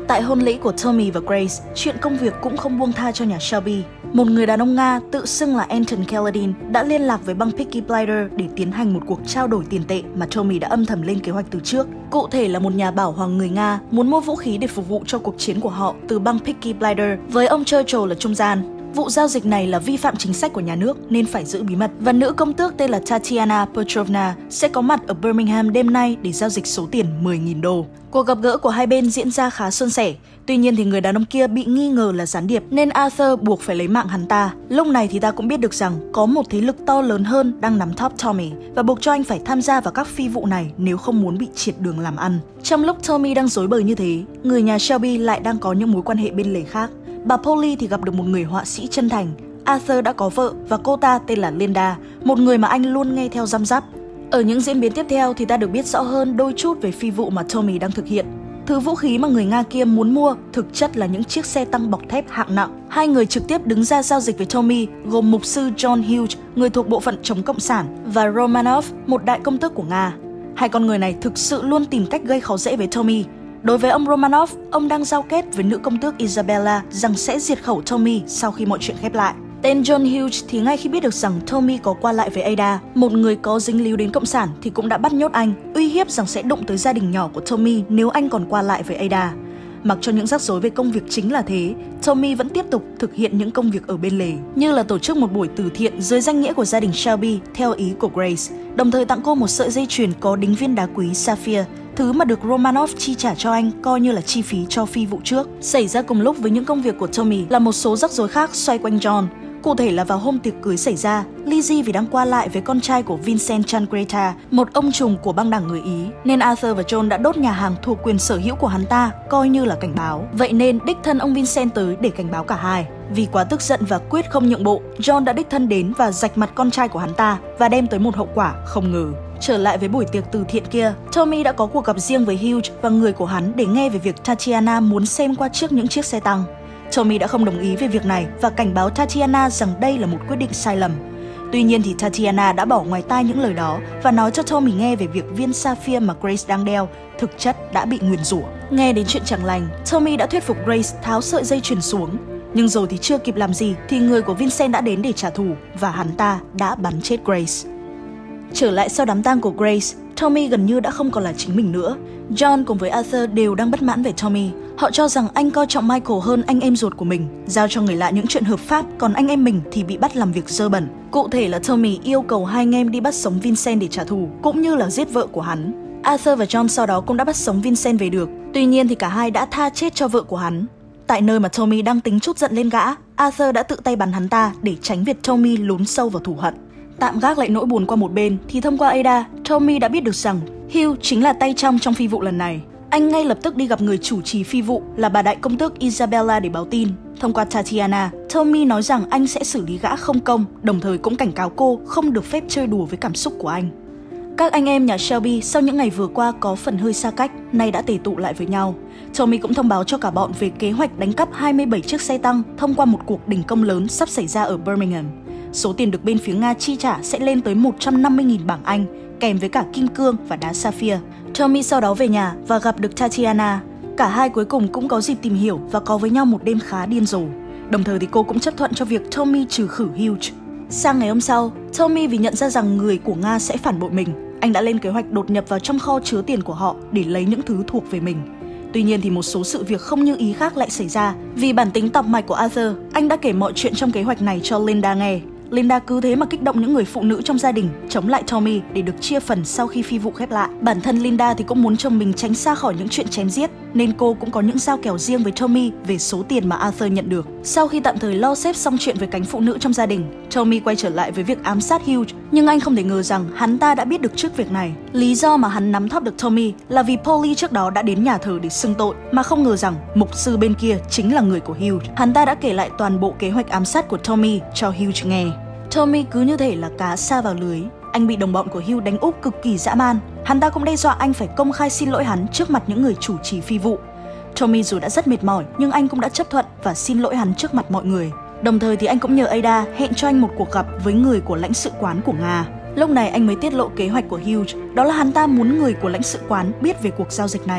Tại hôn lễ của Tommy và Grace, chuyện công việc cũng không buông tha cho nhà Shelby. Một người đàn ông Nga tự xưng là Anton Kaledin đã liên lạc với băng Peaky Blinders để tiến hành một cuộc trao đổi tiền tệ mà Tommy đã âm thầm lên kế hoạch từ trước. Cụ thể là một nhà bảo hoàng người Nga muốn mua vũ khí để phục vụ cho cuộc chiến của họ từ băng Peaky Blinders với ông Churchill là trung gian. Vụ giao dịch này là vi phạm chính sách của nhà nước nên phải giữ bí mật, và nữ công tước tên là Tatiana Petrovna sẽ có mặt ở Birmingham đêm nay để giao dịch số tiền 10.000 đô. Cuộc gặp gỡ của hai bên diễn ra khá suôn sẻ. Tuy nhiên thì người đàn ông kia bị nghi ngờ là gián điệp nên Arthur buộc phải lấy mạng hắn ta. Lúc này thì ta cũng biết được rằng có một thế lực to lớn hơn đang nắm top Tommy và buộc cho anh phải tham gia vào các phi vụ này nếu không muốn bị triệt đường làm ăn. Trong lúc Tommy đang rối bời như thế, người nhà Shelby lại đang có những mối quan hệ bên lề khác. Bà Polly thì gặp được một người họa sĩ chân thành. Arthur đã có vợ và cô ta tên là Linda, một người mà anh luôn nghe theo răm rắp. Ở những diễn biến tiếp theo thì ta được biết rõ hơn đôi chút về phi vụ mà Tommy đang thực hiện. Thứ vũ khí mà người Nga kia muốn mua thực chất là những chiếc xe tăng bọc thép hạng nặng. Hai người trực tiếp đứng ra giao dịch với Tommy gồm mục sư John Hughes, người thuộc bộ phận chống cộng sản, và Romanov, một đại công tước của Nga. Hai con người này thực sự luôn tìm cách gây khó dễ với Tommy. Đối với ông Romanov, ông đang giao kết với nữ công tước Isabella rằng sẽ diệt khẩu Tommy sau khi mọi chuyện khép lại. Tên John Hughes thì ngay khi biết được rằng Tommy có qua lại với Ada, một người có dính líu đến cộng sản, thì cũng đã bắt nhốt anh, uy hiếp rằng sẽ đụng tới gia đình nhỏ của Tommy nếu anh còn qua lại với Ada. Mặc cho những rắc rối về công việc chính là thế, Tommy vẫn tiếp tục thực hiện những công việc ở bên lề, như là tổ chức một buổi từ thiện dưới danh nghĩa của gia đình Shelby theo ý của Grace, đồng thời tặng cô một sợi dây chuyền có đính viên đá quý sapphire, thứ mà được Romanov chi trả cho anh coi như là chi phí cho phi vụ trước. Xảy ra cùng lúc với những công việc của Tommy là một số rắc rối khác xoay quanh John. Cụ thể là vào hôm tiệc cưới xảy ra, Lizzie vì đang qua lại với con trai của Vincent Changreta, một ông trùm của băng đảng người Ý, nên Arthur và John đã đốt nhà hàng thuộc quyền sở hữu của hắn ta, coi như là cảnh báo. Vậy nên đích thân ông Vincent tới để cảnh báo cả hai. Vì quá tức giận và quyết không nhượng bộ, John đã đích thân đến và rạch mặt con trai của hắn ta và đem tới một hậu quả không ngờ. Trở lại với buổi tiệc từ thiện kia, Tommy đã có cuộc gặp riêng với Hughes và người của hắn để nghe về việc Tatiana muốn xem qua trước những chiếc xe tăng. Tommy đã không đồng ý về việc này và cảnh báo Tatiana rằng đây là một quyết định sai lầm. Tuy nhiên thì Tatiana đã bỏ ngoài tai những lời đó và nói cho Tommy nghe về việc viên sapphire mà Grace đang đeo thực chất đã bị nguyền rủa. Nghe đến chuyện chẳng lành, Tommy đã thuyết phục Grace tháo sợi dây chuyền xuống. Nhưng rồi thì chưa kịp làm gì thì người của Vincent đã đến để trả thù và hắn ta đã bắn chết Grace. Trở lại sau đám tang của Grace, Tommy gần như đã không còn là chính mình nữa. John cùng với Arthur đều đang bất mãn về Tommy. Họ cho rằng anh coi trọng Michael hơn anh em ruột của mình, giao cho người lạ những chuyện hợp pháp, còn anh em mình thì bị bắt làm việc dơ bẩn. Cụ thể là Tommy yêu cầu hai anh em đi bắt sống Vincent để trả thù, cũng như là giết vợ của hắn. Arthur và John sau đó cũng đã bắt sống Vincent về được. Tuy nhiên thì cả hai đã tha chết cho vợ của hắn. Tại nơi mà Tommy đang tính trút giận lên gã, Arthur đã tự tay bắn hắn ta để tránh việc Tommy lún sâu vào thù hận. Tạm gác lại nỗi buồn qua một bên thì thông qua Ada, Tommy đã biết được rằng Hugh chính là tay trong phi vụ lần này. Anh ngay lập tức đi gặp người chủ trì phi vụ là bà đại công tước Isabella để báo tin. Thông qua Tatiana, Tommy nói rằng anh sẽ xử lý gã không công, đồng thời cũng cảnh cáo cô không được phép chơi đùa với cảm xúc của anh. Các anh em nhà Shelby sau những ngày vừa qua có phần hơi xa cách, nay đã tề tụ lại với nhau. Tommy cũng thông báo cho cả bọn về kế hoạch đánh cắp 27 chiếc xe tăng thông qua một cuộc đình công lớn sắp xảy ra ở Birmingham. Số tiền được bên phía Nga chi trả sẽ lên tới 150.000 bảng Anh, kèm với cả kim cương và đá sapphire. Tommy sau đó về nhà và gặp được Tatiana. Cả hai cuối cùng cũng có dịp tìm hiểu và có với nhau một đêm khá điên rồ. Đồng thời thì cô cũng chấp thuận cho việc Tommy trừ khử Hughes. Sang ngày hôm sau, Tommy vì nhận ra rằng người của Nga sẽ phản bội mình, anh đã lên kế hoạch đột nhập vào trong kho chứa tiền của họ để lấy những thứ thuộc về mình. Tuy nhiên thì một số sự việc không như ý khác lại xảy ra. Vì bản tính tọc mạch của Arthur, anh đã kể mọi chuyện trong kế hoạch này cho Linda nghe. Linda cứ thế mà kích động những người phụ nữ trong gia đình chống lại Tommy để được chia phần sau khi phi vụ khép lại. Bản thân Linda thì cũng muốn chồng mình tránh xa khỏi những chuyện chém giết, nên cô cũng có những giao kèo riêng với Tommy về số tiền mà Arthur nhận được. Sau khi tạm thời lo xếp xong chuyện với cánh phụ nữ trong gia đình, Tommy quay trở lại với việc ám sát Hughes, nhưng anh không thể ngờ rằng hắn ta đã biết được trước việc này. Lý do mà hắn nắm thóp được Tommy là vì Polly trước đó đã đến nhà thờ để xưng tội, mà không ngờ rằng mục sư bên kia chính là người của Hughes. Hắn ta đã kể lại toàn bộ kế hoạch ám sát của Tommy cho Hughes nghe. Tommy cứ như thể là cá sa vào lưới. Anh bị đồng bọn của Hughes đánh úp cực kỳ dã man. Hắn ta cũng đe dọa anh phải công khai xin lỗi hắn trước mặt những người chủ trì phi vụ. Tommy dù đã rất mệt mỏi nhưng anh cũng đã chấp thuận và xin lỗi hắn trước mặt mọi người. Đồng thời thì anh cũng nhờ Ada hẹn cho anh một cuộc gặp với người của lãnh sự quán của Nga. Lúc này anh mới tiết lộ kế hoạch của Hughes, đó là hắn ta muốn người của lãnh sự quán biết về cuộc giao dịch này.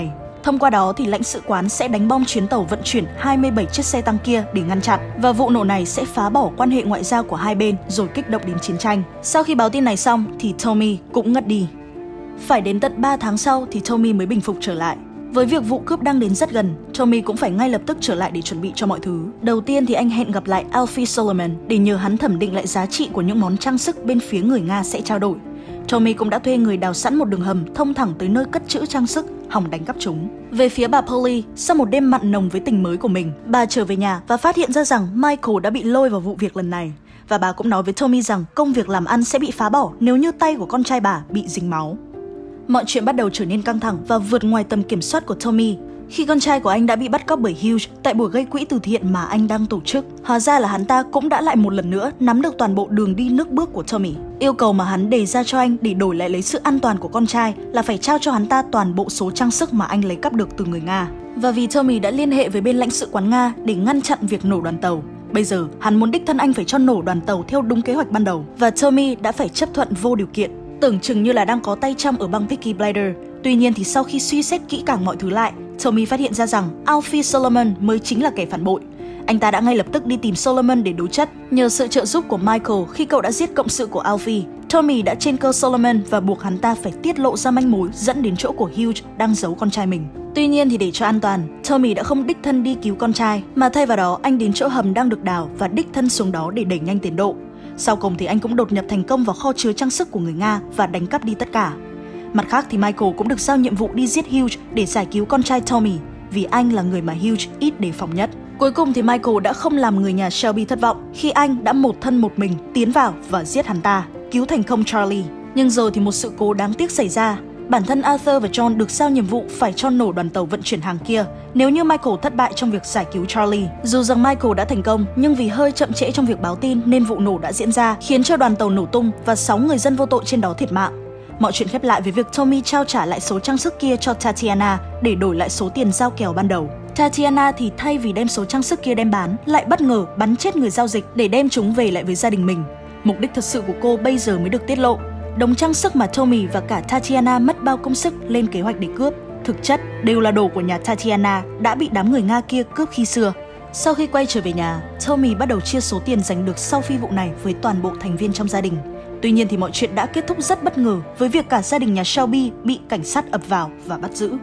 Thông qua đó thì lãnh sự quán sẽ đánh bom chuyến tàu vận chuyển 27 chiếc xe tăng kia để ngăn chặn, và vụ nổ này sẽ phá bỏ quan hệ ngoại giao của hai bên rồi kích động đến chiến tranh. Sau khi báo tin này xong thì Tommy cũng ngất đi. Phải đến tận 3 tháng sau thì Tommy mới bình phục trở lại. Với việc vụ cướp đang đến rất gần, Tommy cũng phải ngay lập tức trở lại để chuẩn bị cho mọi thứ. Đầu tiên thì anh hẹn gặp lại Alfie Solomon để nhờ hắn thẩm định lại giá trị của những món trang sức bên phía người Nga sẽ trao đổi. Tommy cũng đã thuê người đào sẵn một đường hầm thông thẳng tới nơi cất trữ trang sức, hòng đánh cắp chúng. Về phía bà Polly, sau một đêm mặn nồng với tình mới của mình, bà trở về nhà và phát hiện ra rằng Michael đã bị lôi vào vụ việc lần này. Và bà cũng nói với Tommy rằng công việc làm ăn sẽ bị phá bỏ nếu như tay của con trai bà bị dính máu. Mọi chuyện bắt đầu trở nên căng thẳng và vượt ngoài tầm kiểm soát của Tommy khi con trai của anh đã bị bắt cóc bởi Hughes tại buổi gây quỹ từ thiện mà anh đang tổ chức. Hóa ra là hắn ta cũng đã lại một lần nữa nắm được toàn bộ đường đi nước bước của Tommy. Yêu cầu mà hắn đề ra cho anh để đổi lại lấy sự an toàn của con trai là phải trao cho hắn ta toàn bộ số trang sức mà anh lấy cắp được từ người Nga. Và vì Tommy đã liên hệ với bên lãnh sự quán Nga để ngăn chặn việc nổ đoàn tàu, bây giờ hắn muốn đích thân anh phải cho nổ đoàn tàu theo đúng kế hoạch ban đầu, và Tommy đã phải chấp thuận vô điều kiện. Tưởng chừng như là đang có tay trong ở băng Peaky Blinders. Tuy nhiên thì sau khi suy xét kỹ càng mọi thứ lại, Tommy phát hiện ra rằng Alfie Solomon mới chính là kẻ phản bội. Anh ta đã ngay lập tức đi tìm Solomon để đối chất. Nhờ sự trợ giúp của Michael khi cậu đã giết cộng sự của Alfie, Tommy đã trên cơ Solomon và buộc hắn ta phải tiết lộ ra manh mối dẫn đến chỗ của Hughes đang giấu con trai mình. Tuy nhiên thì để cho an toàn, Tommy đã không đích thân đi cứu con trai, mà thay vào đó anh đến chỗ hầm đang được đào và đích thân xuống đó để đẩy nhanh tiến độ. Sau cùng thì anh cũng đột nhập thành công vào kho chứa trang sức của người Nga và đánh cắp đi tất cả. Mặt khác thì Michael cũng được giao nhiệm vụ đi giết Hughes để giải cứu con trai Tommy, vì anh là người mà Hughes ít đề phòng nhất. Cuối cùng thì Michael đã không làm người nhà Shelby thất vọng khi anh đã một thân một mình tiến vào và giết hắn ta, cứu thành công Charlie. Nhưng rồi thì một sự cố đáng tiếc xảy ra. Bản thân Arthur và John được giao nhiệm vụ phải cho nổ đoàn tàu vận chuyển hàng kia nếu như Michael thất bại trong việc giải cứu Charlie. Dù rằng Michael đã thành công, nhưng vì hơi chậm trễ trong việc báo tin nên vụ nổ đã diễn ra, khiến cho đoàn tàu nổ tung và 6 người dân vô tội trên đó thiệt mạng. Mọi chuyện khép lại với việc Tommy trao trả lại số trang sức kia cho Tatiana để đổi lại số tiền giao kèo ban đầu. Tatiana thì thay vì đem số trang sức kia đem bán, lại bất ngờ bắn chết người giao dịch để đem chúng về lại với gia đình mình. Mục đích thật sự của cô bây giờ mới được tiết lộ. Đống trang sức mà Tommy và cả Tatiana mất bao công sức lên kế hoạch để cướp, thực chất đều là đồ của nhà Tatiana đã bị đám người Nga kia cướp khi xưa. Sau khi quay trở về nhà, Tommy bắt đầu chia số tiền giành được sau phi vụ này với toàn bộ thành viên trong gia đình. Tuy nhiên thì mọi chuyện đã kết thúc rất bất ngờ với việc cả gia đình nhà Shelby bị cảnh sát ập vào và bắt giữ.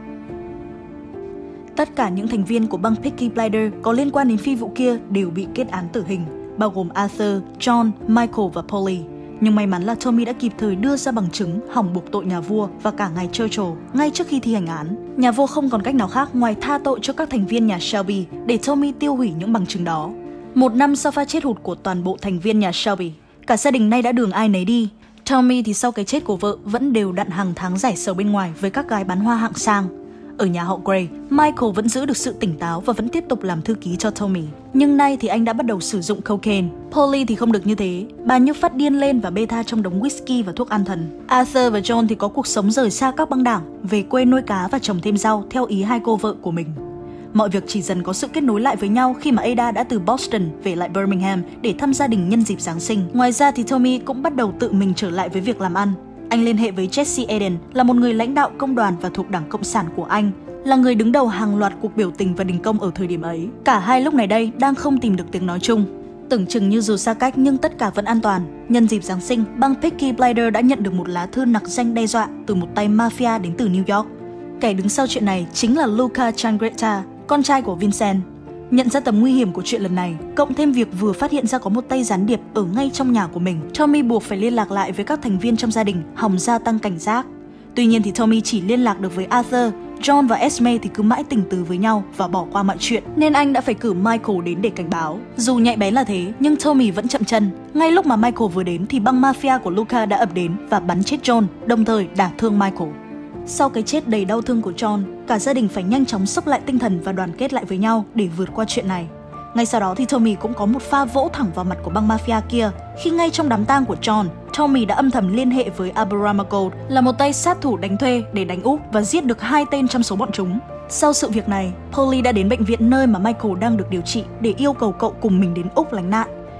Tất cả những thành viên của băng Peaky Blinders có liên quan đến phi vụ kia đều bị kết án tử hình, bao gồm Arthur, John, Michael và Polly. Nhưng may mắn là Tommy đã kịp thời đưa ra bằng chứng hòng buộc tội nhà vua và cả ngài Churchill ngay trước khi thi hành án. Nhà vua không còn cách nào khác ngoài tha tội cho các thành viên nhà Shelby để Tommy tiêu hủy những bằng chứng đó. Một năm sau pha chết hụt của toàn bộ thành viên nhà Shelby, cả gia đình nay đã đường ai nấy đi. Tommy thì sau cái chết của vợ vẫn đều đặn hàng tháng giải sầu bên ngoài với các gái bán hoa hạng sang. Ở nhà họ Gray, Michael vẫn giữ được sự tỉnh táo và vẫn tiếp tục làm thư ký cho Tommy. Nhưng nay thì anh đã bắt đầu sử dụng cocaine. Polly thì không được như thế. Bà như phát điên lên và bê tha trong đống whisky và thuốc an thần. Arthur và John thì có cuộc sống rời xa các băng đảng, về quê nuôi cá và trồng thêm rau theo ý hai cô vợ của mình. Mọi việc chỉ dần có sự kết nối lại với nhau khi mà Ada đã từ Boston về lại Birmingham để thăm gia đình nhân dịp Giáng sinh. Ngoài ra thì Tommy cũng bắt đầu tự mình trở lại với việc làm ăn. Anh liên hệ với Jesse Eden, là một người lãnh đạo công đoàn và thuộc Đảng Cộng sản của Anh, là người đứng đầu hàng loạt cuộc biểu tình và đình công ở thời điểm ấy. Cả hai lúc này đây đang không tìm được tiếng nói chung. Tưởng chừng như dù xa cách nhưng tất cả vẫn an toàn. Nhân dịp Giáng sinh, băng Peaky Blinders đã nhận được một lá thư nặc danh đe dọa từ một tay mafia đến từ New York. Kẻ đứng sau chuyện này chính là Luca Changretta, con trai của Vincent. Nhận ra tầm nguy hiểm của chuyện lần này, cộng thêm việc vừa phát hiện ra có một tay gián điệp ở ngay trong nhà của mình, Tommy buộc phải liên lạc lại với các thành viên trong gia đình, hòng gia tăng cảnh giác. Tuy nhiên thì Tommy chỉ liên lạc được với Arthur, John và Esme thì cứ mãi tình tứ với nhau và bỏ qua mọi chuyện, nên anh đã phải cử Michael đến để cảnh báo. Dù nhạy bén là thế, nhưng Tommy vẫn chậm chân. Ngay lúc mà Michael vừa đến thì băng mafia của Luca đã ập đến và bắn chết John, đồng thời đả thương Michael. Sau cái chết đầy đau thương của John, cả gia đình phải nhanh chóng xốc lại tinh thần và đoàn kết lại với nhau để vượt qua chuyện này. Ngay sau đó thì Tommy cũng có một pha vỗ thẳng vào mặt của băng mafia kia, khi ngay trong đám tang của John, Tommy đã âm thầm liên hệ với Abramakov, là một tay sát thủ đánh thuê để đánh úp và giết được 2 tên trong số bọn chúng. Sau sự việc này, Polly đã đến bệnh viện nơi mà Michael đang được điều trị để yêu cầu cậu cùng mình đến Úc lánh nạn.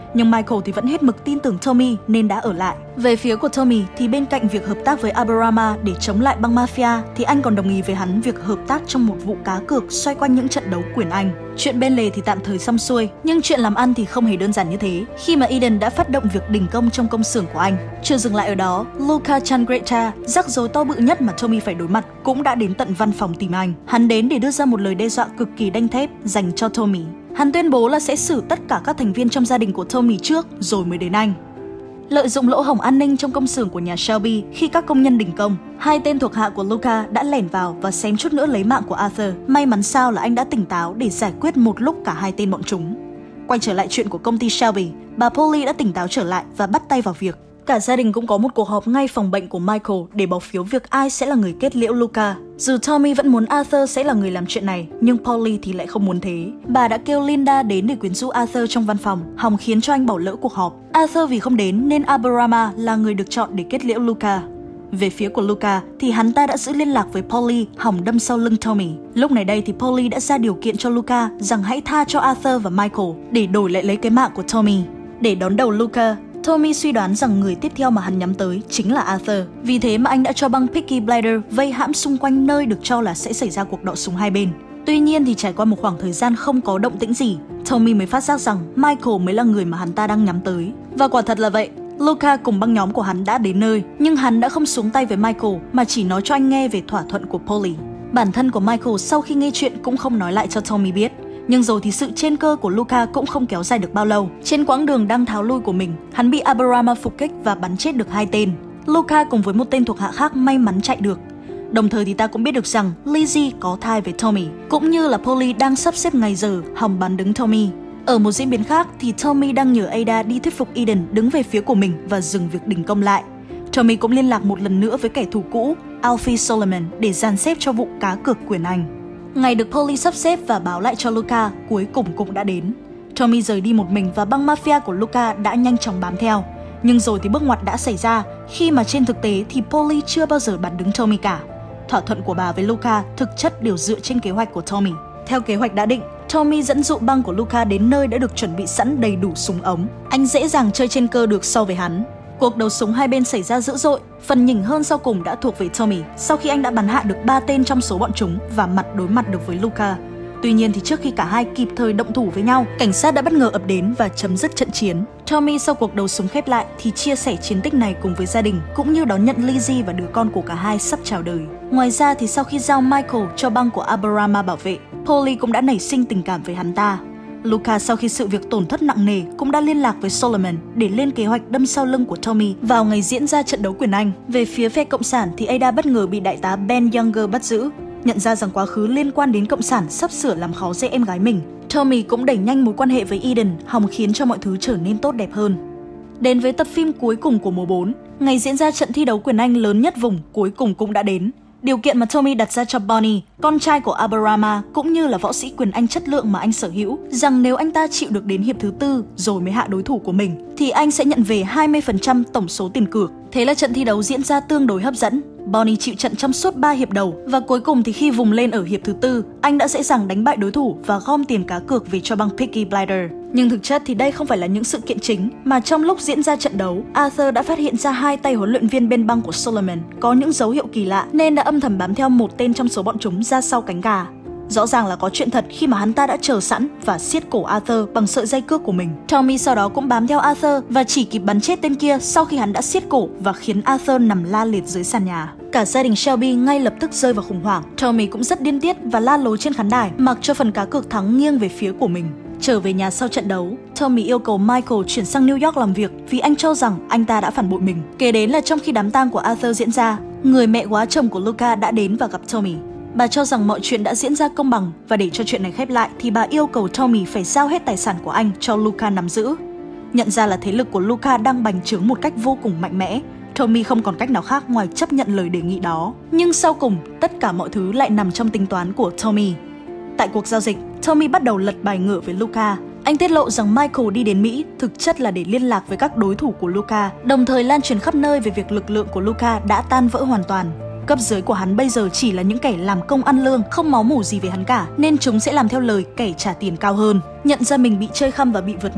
Nhưng Michael thì vẫn hết mực tin tưởng Tommy nên đã ở lại. Về phía của Tommy thì bên cạnh việc hợp tác với Aberama để chống lại băng mafia thì anh còn đồng ý với hắn việc hợp tác trong một vụ cá cược xoay quanh những trận đấu quyền Anh. Chuyện bên lề thì tạm thời xong xuôi, nhưng chuyện làm ăn thì không hề đơn giản như thế khi mà Eden đã phát động việc đình công trong công xưởng của anh. Chưa dừng lại ở đó, Luca Changreta, rắc rối to bự nhất mà Tommy phải đối mặt, cũng đã đến tận văn phòng tìm anh. Hắn đến để đưa ra một lời đe dọa cực kỳ đanh thép dành cho Tommy. Hắn tuyên bố là sẽ xử tất cả các thành viên trong gia đình của Tommy trước rồi mới đến anh. Lợi dụng lỗ hổng an ninh trong công xưởng của nhà Shelby khi các công nhân đình công, hai tên thuộc hạ của Luca đã lẻn vào và xém chút nữa lấy mạng của Arthur. May mắn sao là anh đã tỉnh táo để giải quyết một lúc cả hai tên bọn chúng. Quay trở lại chuyện của công ty Shelby, bà Polly đã tỉnh táo trở lại và bắt tay vào việc. Cả gia đình cũng có một cuộc họp ngay phòng bệnh của Michael để bỏ phiếu việc ai sẽ là người kết liễu Luca. Dù Tommy vẫn muốn Arthur sẽ là người làm chuyện này, nhưng Polly thì lại không muốn thế. Bà đã kêu Linda đến để quyến rũ Arthur trong văn phòng, hòng khiến cho anh bỏ lỡ cuộc họp. Arthur vì không đến nên Aberama là người được chọn để kết liễu Luca. Về phía của Luca thì hắn ta đã giữ liên lạc với Polly, hòng đâm sau lưng Tommy. Lúc này đây thì Polly đã ra điều kiện cho Luca rằng hãy tha cho Arthur và Michael để đổi lại lấy cái mạng của Tommy. Để đón đầu Luca, Tommy suy đoán rằng người tiếp theo mà hắn nhắm tới chính là Arthur. Vì thế mà anh đã cho băng Peaky Blinders vây hãm xung quanh nơi được cho là sẽ xảy ra cuộc đọ súng hai bên. Tuy nhiên thì trải qua một khoảng thời gian không có động tĩnh gì, Tommy mới phát giác rằng Michael mới là người mà hắn ta đang nhắm tới. Và quả thật là vậy, Luca cùng băng nhóm của hắn đã đến nơi, nhưng hắn đã không xuống tay với Michael mà chỉ nói cho anh nghe về thỏa thuận của Polly. Bản thân của Michael sau khi nghe chuyện cũng không nói lại cho Tommy biết. Nhưng rồi thì sự trên cơ của Luca cũng không kéo dài được bao lâu. Trên quãng đường đang tháo lui của mình, hắn bị Aberama phục kích và bắn chết được hai tên. Luca cùng với một tên thuộc hạ khác may mắn chạy được. Đồng thời thì ta cũng biết được rằng Lizzie có thai với Tommy, cũng như là Polly đang sắp xếp ngày giờ hòng bắn đứng Tommy. Ở một diễn biến khác thì Tommy đang nhờ Ada đi thuyết phục Eden đứng về phía của mình và dừng việc đình công lại. Tommy cũng liên lạc một lần nữa với kẻ thù cũ, Alfie Solomon, để dàn xếp cho vụ cá cược quyền Anh. Ngày được Polly sắp xếp và báo lại cho Luca cuối cùng cũng đã đến. Tommy rời đi một mình và băng mafia của Luca đã nhanh chóng bám theo. Nhưng rồi thì bước ngoặt đã xảy ra khi mà trên thực tế thì Polly chưa bao giờ bắn đứng Tommy cả. Thỏa thuận của bà với Luca thực chất đều dựa trên kế hoạch của Tommy. Theo kế hoạch đã định, Tommy dẫn dụ băng của Luca đến nơi đã được chuẩn bị sẵn đầy đủ súng ống. Anh dễ dàng chơi trên cơ được so với hắn. Cuộc đấu súng hai bên xảy ra dữ dội, phần nhỉnh hơn sau cùng đã thuộc về Tommy sau khi anh đã bắn hạ được 3 tên trong số bọn chúng và mặt đối mặt được với Luca. Tuy nhiên thì trước khi cả hai kịp thời động thủ với nhau, cảnh sát đã bất ngờ ập đến và chấm dứt trận chiến. Tommy sau cuộc đấu súng khép lại thì chia sẻ chiến tích này cùng với gia đình, cũng như đón nhận Lizzie và đứa con của cả hai sắp chào đời. Ngoài ra thì sau khi giao Michael cho băng của Aberama bảo vệ, Polly cũng đã nảy sinh tình cảm với hắn ta. Luca sau khi sự việc tổn thất nặng nề cũng đã liên lạc với Solomon để lên kế hoạch đâm sau lưng của Tommy vào ngày diễn ra trận đấu quyền Anh. Về phía phe Cộng sản thì Ada bất ngờ bị đại tá Ben Younger bắt giữ. Nhận ra rằng quá khứ liên quan đến Cộng sản sắp sửa làm khó dễ em gái mình, Tommy cũng đẩy nhanh mối quan hệ với Eden, hòng khiến cho mọi thứ trở nên tốt đẹp hơn. Đến với tập phim cuối cùng của mùa 4, ngày diễn ra trận thi đấu quyền Anh lớn nhất vùng cuối cùng cũng đã đến. Điều kiện mà Tommy đặt ra cho Bonnie, con trai của Aberama, cũng như là võ sĩ quyền Anh chất lượng mà anh sở hữu, rằng nếu anh ta chịu được đến hiệp thứ 4 rồi mới hạ đối thủ của mình, thì anh sẽ nhận về 20% tổng số tiền cược. Thế là trận thi đấu diễn ra tương đối hấp dẫn. Bonnie chịu trận trong suốt 3 hiệp đầu và cuối cùng thì khi vùng lên ở hiệp thứ 4, anh đã dễ dàng đánh bại đối thủ và gom tiền cá cược về cho băng Peaky Blinders. Nhưng thực chất thì đây không phải là những sự kiện chính, mà trong lúc diễn ra trận đấu, Arthur đã phát hiện ra hai tay huấn luyện viên bên băng của Solomon có những dấu hiệu kỳ lạ nên đã âm thầm bám theo một tên trong số bọn chúng ra sau cánh gà. Rõ ràng là có chuyện thật khi mà hắn ta đã chờ sẵn và siết cổ Arthur bằng sợi dây cước của mình. Tommy sau đó cũng bám theo Arthur và chỉ kịp bắn chết tên kia sau khi hắn đã siết cổ và khiến Arthur nằm la liệt dưới sàn nhà. Cả gia đình Shelby ngay lập tức rơi vào khủng hoảng. Tommy cũng rất điên tiết và la lối trên khán đài, mặc cho phần cá cược thắng nghiêng về phía của mình. Trở về nhà sau trận đấu, Tommy yêu cầu Michael chuyển sang New York làm việc vì anh cho rằng anh ta đã phản bội mình. Kế đến là trong khi đám tang của Arthur diễn ra, người mẹ quá chồng của Luca đã đến và gặp Tommy. Bà cho rằng mọi chuyện đã diễn ra công bằng và để cho chuyện này khép lại thì bà yêu cầu Tommy phải giao hết tài sản của anh cho Luca nắm giữ. Nhận ra là thế lực của Luca đang bành trướng một cách vô cùng mạnh mẽ, Tommy không còn cách nào khác ngoài chấp nhận lời đề nghị đó. Nhưng sau cùng, tất cả mọi thứ lại nằm trong tính toán của Tommy. Tại cuộc giao dịch, Tommy bắt đầu lật bài ngửa với Luca. Anh tiết lộ rằng Michael đi đến Mỹ thực chất là để liên lạc với các đối thủ của Luca, đồng thời lan truyền khắp nơi về việc lực lượng của Luca đã tan vỡ hoàn toàn. Cấp dưới của hắn bây giờ chỉ là những kẻ làm công ăn lương, không máu mủ gì về hắn cả, nên chúng sẽ làm theo lời kẻ trả tiền cao hơn. Nhận ra mình bị chơi khăm và bị vượt mặt,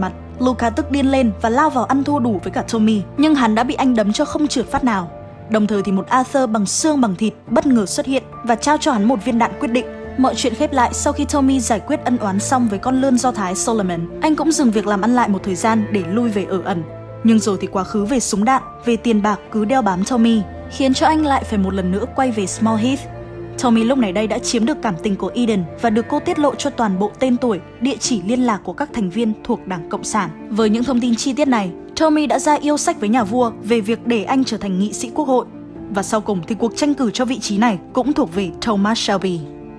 Luca tức điên lên và lao vào ăn thua đủ với cả Tommy, nhưng hắn đã bị anh đấm cho không trượt phát nào. Đồng thời thì một Arthur bằng xương bằng thịt bất ngờ xuất hiện và trao cho hắn một viên đạn quyết định. Mọi chuyện khép lại sau khi Tommy giải quyết ân oán xong với con lươn Do Thái Solomon. Anh cũng dừng việc làm ăn lại một thời gian để lui về ở ẩn. Nhưng rồi thì quá khứ về súng đạn, về tiền bạc cứ đeo bám Tommy, khiến cho anh lại phải một lần nữa quay về Small Heath. Tommy lúc này đây đã chiếm được cảm tình của Eden và được cô tiết lộ cho toàn bộ tên tuổi, địa chỉ liên lạc của các thành viên thuộc Đảng Cộng sản. Với những thông tin chi tiết này, Tommy đã ra yêu sách với nhà vua về việc để anh trở thành nghị sĩ quốc hội. Và sau cùng thì cuộc tranh cử cho vị trí này cũng thuộc về Thomas Shelby.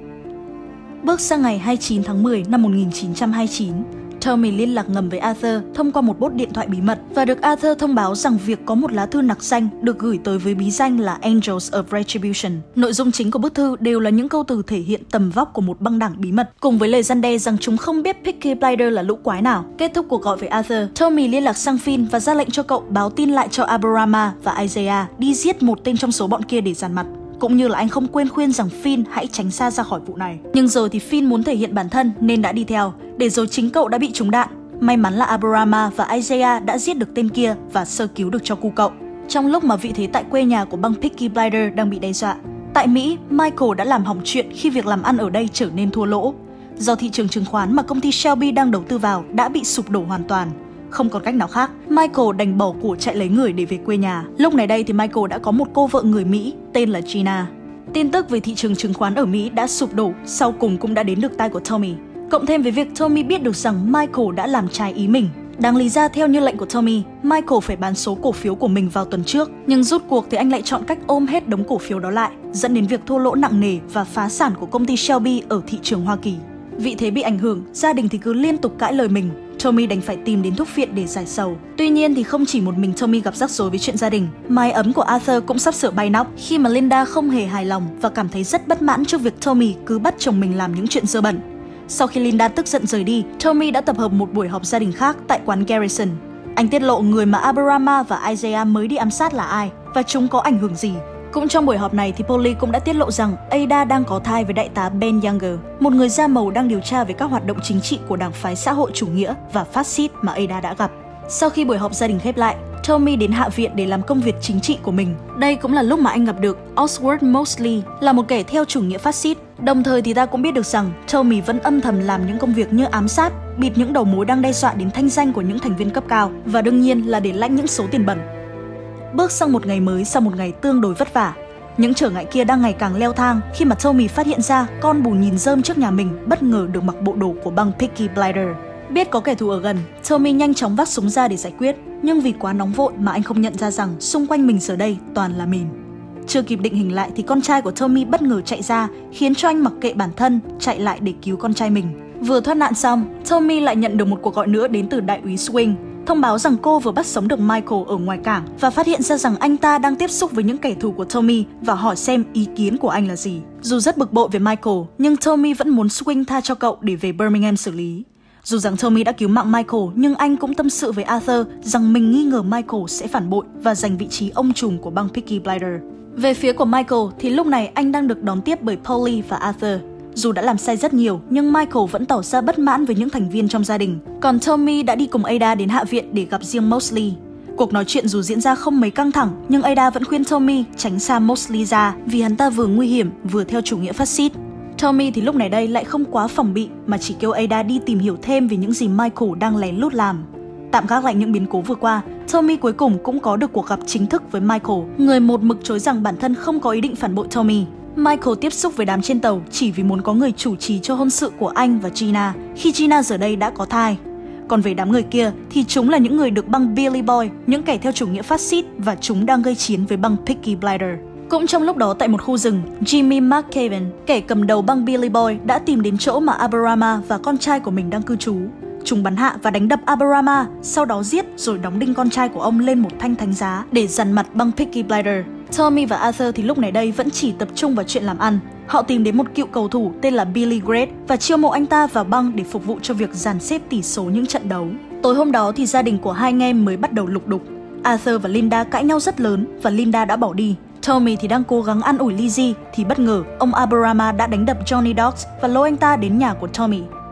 Bước sang ngày 29 tháng 10 năm 1929, Tommy liên lạc ngầm với Arthur thông qua một bốt điện thoại bí mật và được Arthur thông báo rằng việc có một lá thư nặc danh được gửi tới với bí danh là Angels of Retribution. Nội dung chính của bức thư đều là những câu từ thể hiện tầm vóc của một băng đảng bí mật, cùng với lời răn đe rằng chúng không biết Peaky Blinders là lũ quái nào. Kết thúc cuộc gọi với Arthur, Tommy liên lạc sang Finn và ra lệnh cho cậu báo tin lại cho Aberama và Isaiah đi giết một tên trong số bọn kia để dàn mặt. Cũng như là anh không quên khuyên rằng Finn hãy tránh xa ra khỏi vụ này. Nhưng giờ thì Finn muốn thể hiện bản thân nên đã đi theo, để rồi chính cậu đã bị trúng đạn. May mắn là Aberama và Isaiah đã giết được tên kia và sơ cứu được cho cu cậu. Trong lúc mà vị thế tại quê nhà của băng Peaky Blinders đang bị đe dọa, tại Mỹ, Michael đã làm hỏng chuyện khi việc làm ăn ở đây trở nên thua lỗ. Do thị trường chứng khoán mà công ty Shelby đang đầu tư vào đã bị sụp đổ hoàn toàn. Không còn cách nào khác, Michael đành bỏ của chạy lấy người để về quê nhà. Lúc này đây thì Michael đã có một cô vợ người Mỹ tên là Gina. Tin tức về thị trường chứng khoán ở Mỹ đã sụp đổ sau cùng cũng đã đến được tai của Tommy. Cộng thêm với việc Tommy biết được rằng Michael đã làm trái ý mình. Đáng lý ra theo như lệnh của Tommy, Michael phải bán số cổ phiếu của mình vào tuần trước. Nhưng rút cuộc thì anh lại chọn cách ôm hết đống cổ phiếu đó lại, dẫn đến việc thua lỗ nặng nề và phá sản của công ty Shelby ở thị trường Hoa Kỳ. Vị thế bị ảnh hưởng, gia đình thì cứ liên tục cãi lời mình. Tommy đành phải tìm đến thuốc phiện để giải sầu. Tuy nhiên thì không chỉ một mình Tommy gặp rắc rối với chuyện gia đình, mái ấm của Arthur cũng sắp sửa bay nóc khi mà Linda không hề hài lòng và cảm thấy rất bất mãn trước việc Tommy cứ bắt chồng mình làm những chuyện dơ bẩn. Sau khi Linda tức giận rời đi, Tommy đã tập hợp một buổi họp gia đình khác tại quán Garrison. Anh tiết lộ người mà Aberama và Isaiah mới đi ám sát là ai và chúng có ảnh hưởng gì. Cũng trong buổi họp này thì Polly cũng đã tiết lộ rằng Ada đang có thai với đại tá Ben Younger, một người da màu đang điều tra về các hoạt động chính trị của đảng phái xã hội chủ nghĩa và phát xít mà Ada đã gặp. Sau khi buổi họp gia đình khép lại, Tommy đến hạ viện để làm công việc chính trị của mình. Đây cũng là lúc mà anh gặp được Oswald Mosley, là một kẻ theo chủ nghĩa phát xít. Đồng thời thì ta cũng biết được rằng Tommy vẫn âm thầm làm những công việc như ám sát, bịt những đầu mối đang đe dọa đến thanh danh của những thành viên cấp cao và đương nhiên là để lãnh những số tiền bẩn. Bước sang một ngày mới sau một ngày tương đối vất vả, những trở ngại kia đang ngày càng leo thang khi mà Tommy phát hiện ra con bù nhìn rơm trước nhà mình bất ngờ được mặc bộ đồ của băng Peaky Blinders. Biết có kẻ thù ở gần, Tommy nhanh chóng vác súng ra để giải quyết, nhưng vì quá nóng vội mà anh không nhận ra rằng xung quanh mình giờ đây toàn là mìn. Chưa kịp định hình lại thì con trai của Tommy bất ngờ chạy ra, khiến cho anh mặc kệ bản thân, chạy lại để cứu con trai mình. Vừa thoát nạn xong, Tommy lại nhận được một cuộc gọi nữa đến từ đại úy Swing, thông báo rằng cô vừa bắt sống được Michael ở ngoài cảng và phát hiện ra rằng anh ta đang tiếp xúc với những kẻ thù của Tommy và hỏi xem ý kiến của anh là gì. Dù rất bực bội về Michael, nhưng Tommy vẫn muốn Swing tha cho cậu để về Birmingham xử lý. Dù rằng Tommy đã cứu mạng Michael, nhưng anh cũng tâm sự với Arthur rằng mình nghi ngờ Michael sẽ phản bội và giành vị trí ông trùm của băng Peaky Blinders. Về phía của Michael thì lúc này anh đang được đón tiếp bởi Polly và Arthur. Dù đã làm sai rất nhiều, nhưng Michael vẫn tỏ ra bất mãn với những thành viên trong gia đình. Còn Tommy đã đi cùng Ada đến hạ viện để gặp riêng Mosley. Cuộc nói chuyện dù diễn ra không mấy căng thẳng, nhưng Ada vẫn khuyên Tommy tránh xa Mosley ra vì hắn ta vừa nguy hiểm vừa theo chủ nghĩa phát xít. Tommy thì lúc này đây lại không quá phòng bị mà chỉ kêu Ada đi tìm hiểu thêm về những gì Michael đang lén lút làm. Tạm gác lại những biến cố vừa qua, Tommy cuối cùng cũng có được cuộc gặp chính thức với Michael, người một mực chối rằng bản thân không có ý định phản bội Tommy. Michael tiếp xúc với đám trên tàu chỉ vì muốn có người chủ trì cho hôn sự của anh và Gina, khi Gina giờ đây đã có thai. Còn về đám người kia thì chúng là những người được băng Billy Boy, những kẻ theo chủ nghĩa phát xít và chúng đang gây chiến với băng Peaky Blinders. Cũng trong lúc đó tại một khu rừng, Jimmy McCaven, kẻ cầm đầu băng Billy Boy, đã tìm đến chỗ mà Aberama và con trai của mình đang cư trú. Chúng bắn hạ và đánh đập Aberama, sau đó giết rồi đóng đinh con trai của ông lên một thanh thánh giá để dằn mặt băng Peaky Blinders. Tommy và Arthur thì lúc này đây vẫn chỉ tập trung vào chuyện làm ăn. Họ tìm đến một cựu cầu thủ tên là Billy Great và chiêu mộ anh ta vào băng để phục vụ cho việc dàn xếp tỷ số những trận đấu. Tối hôm đó thì gia đình của hai anh em mới bắt đầu lục đục. Arthur và Linda cãi nhau rất lớn và Linda đã bỏ đi. Tommy thì đang cố gắng an ủi Lizzie thì bất ngờ ông Aberama đã đánh đập Johnny Dogs và lôi anh ta đến nhà của Tommy.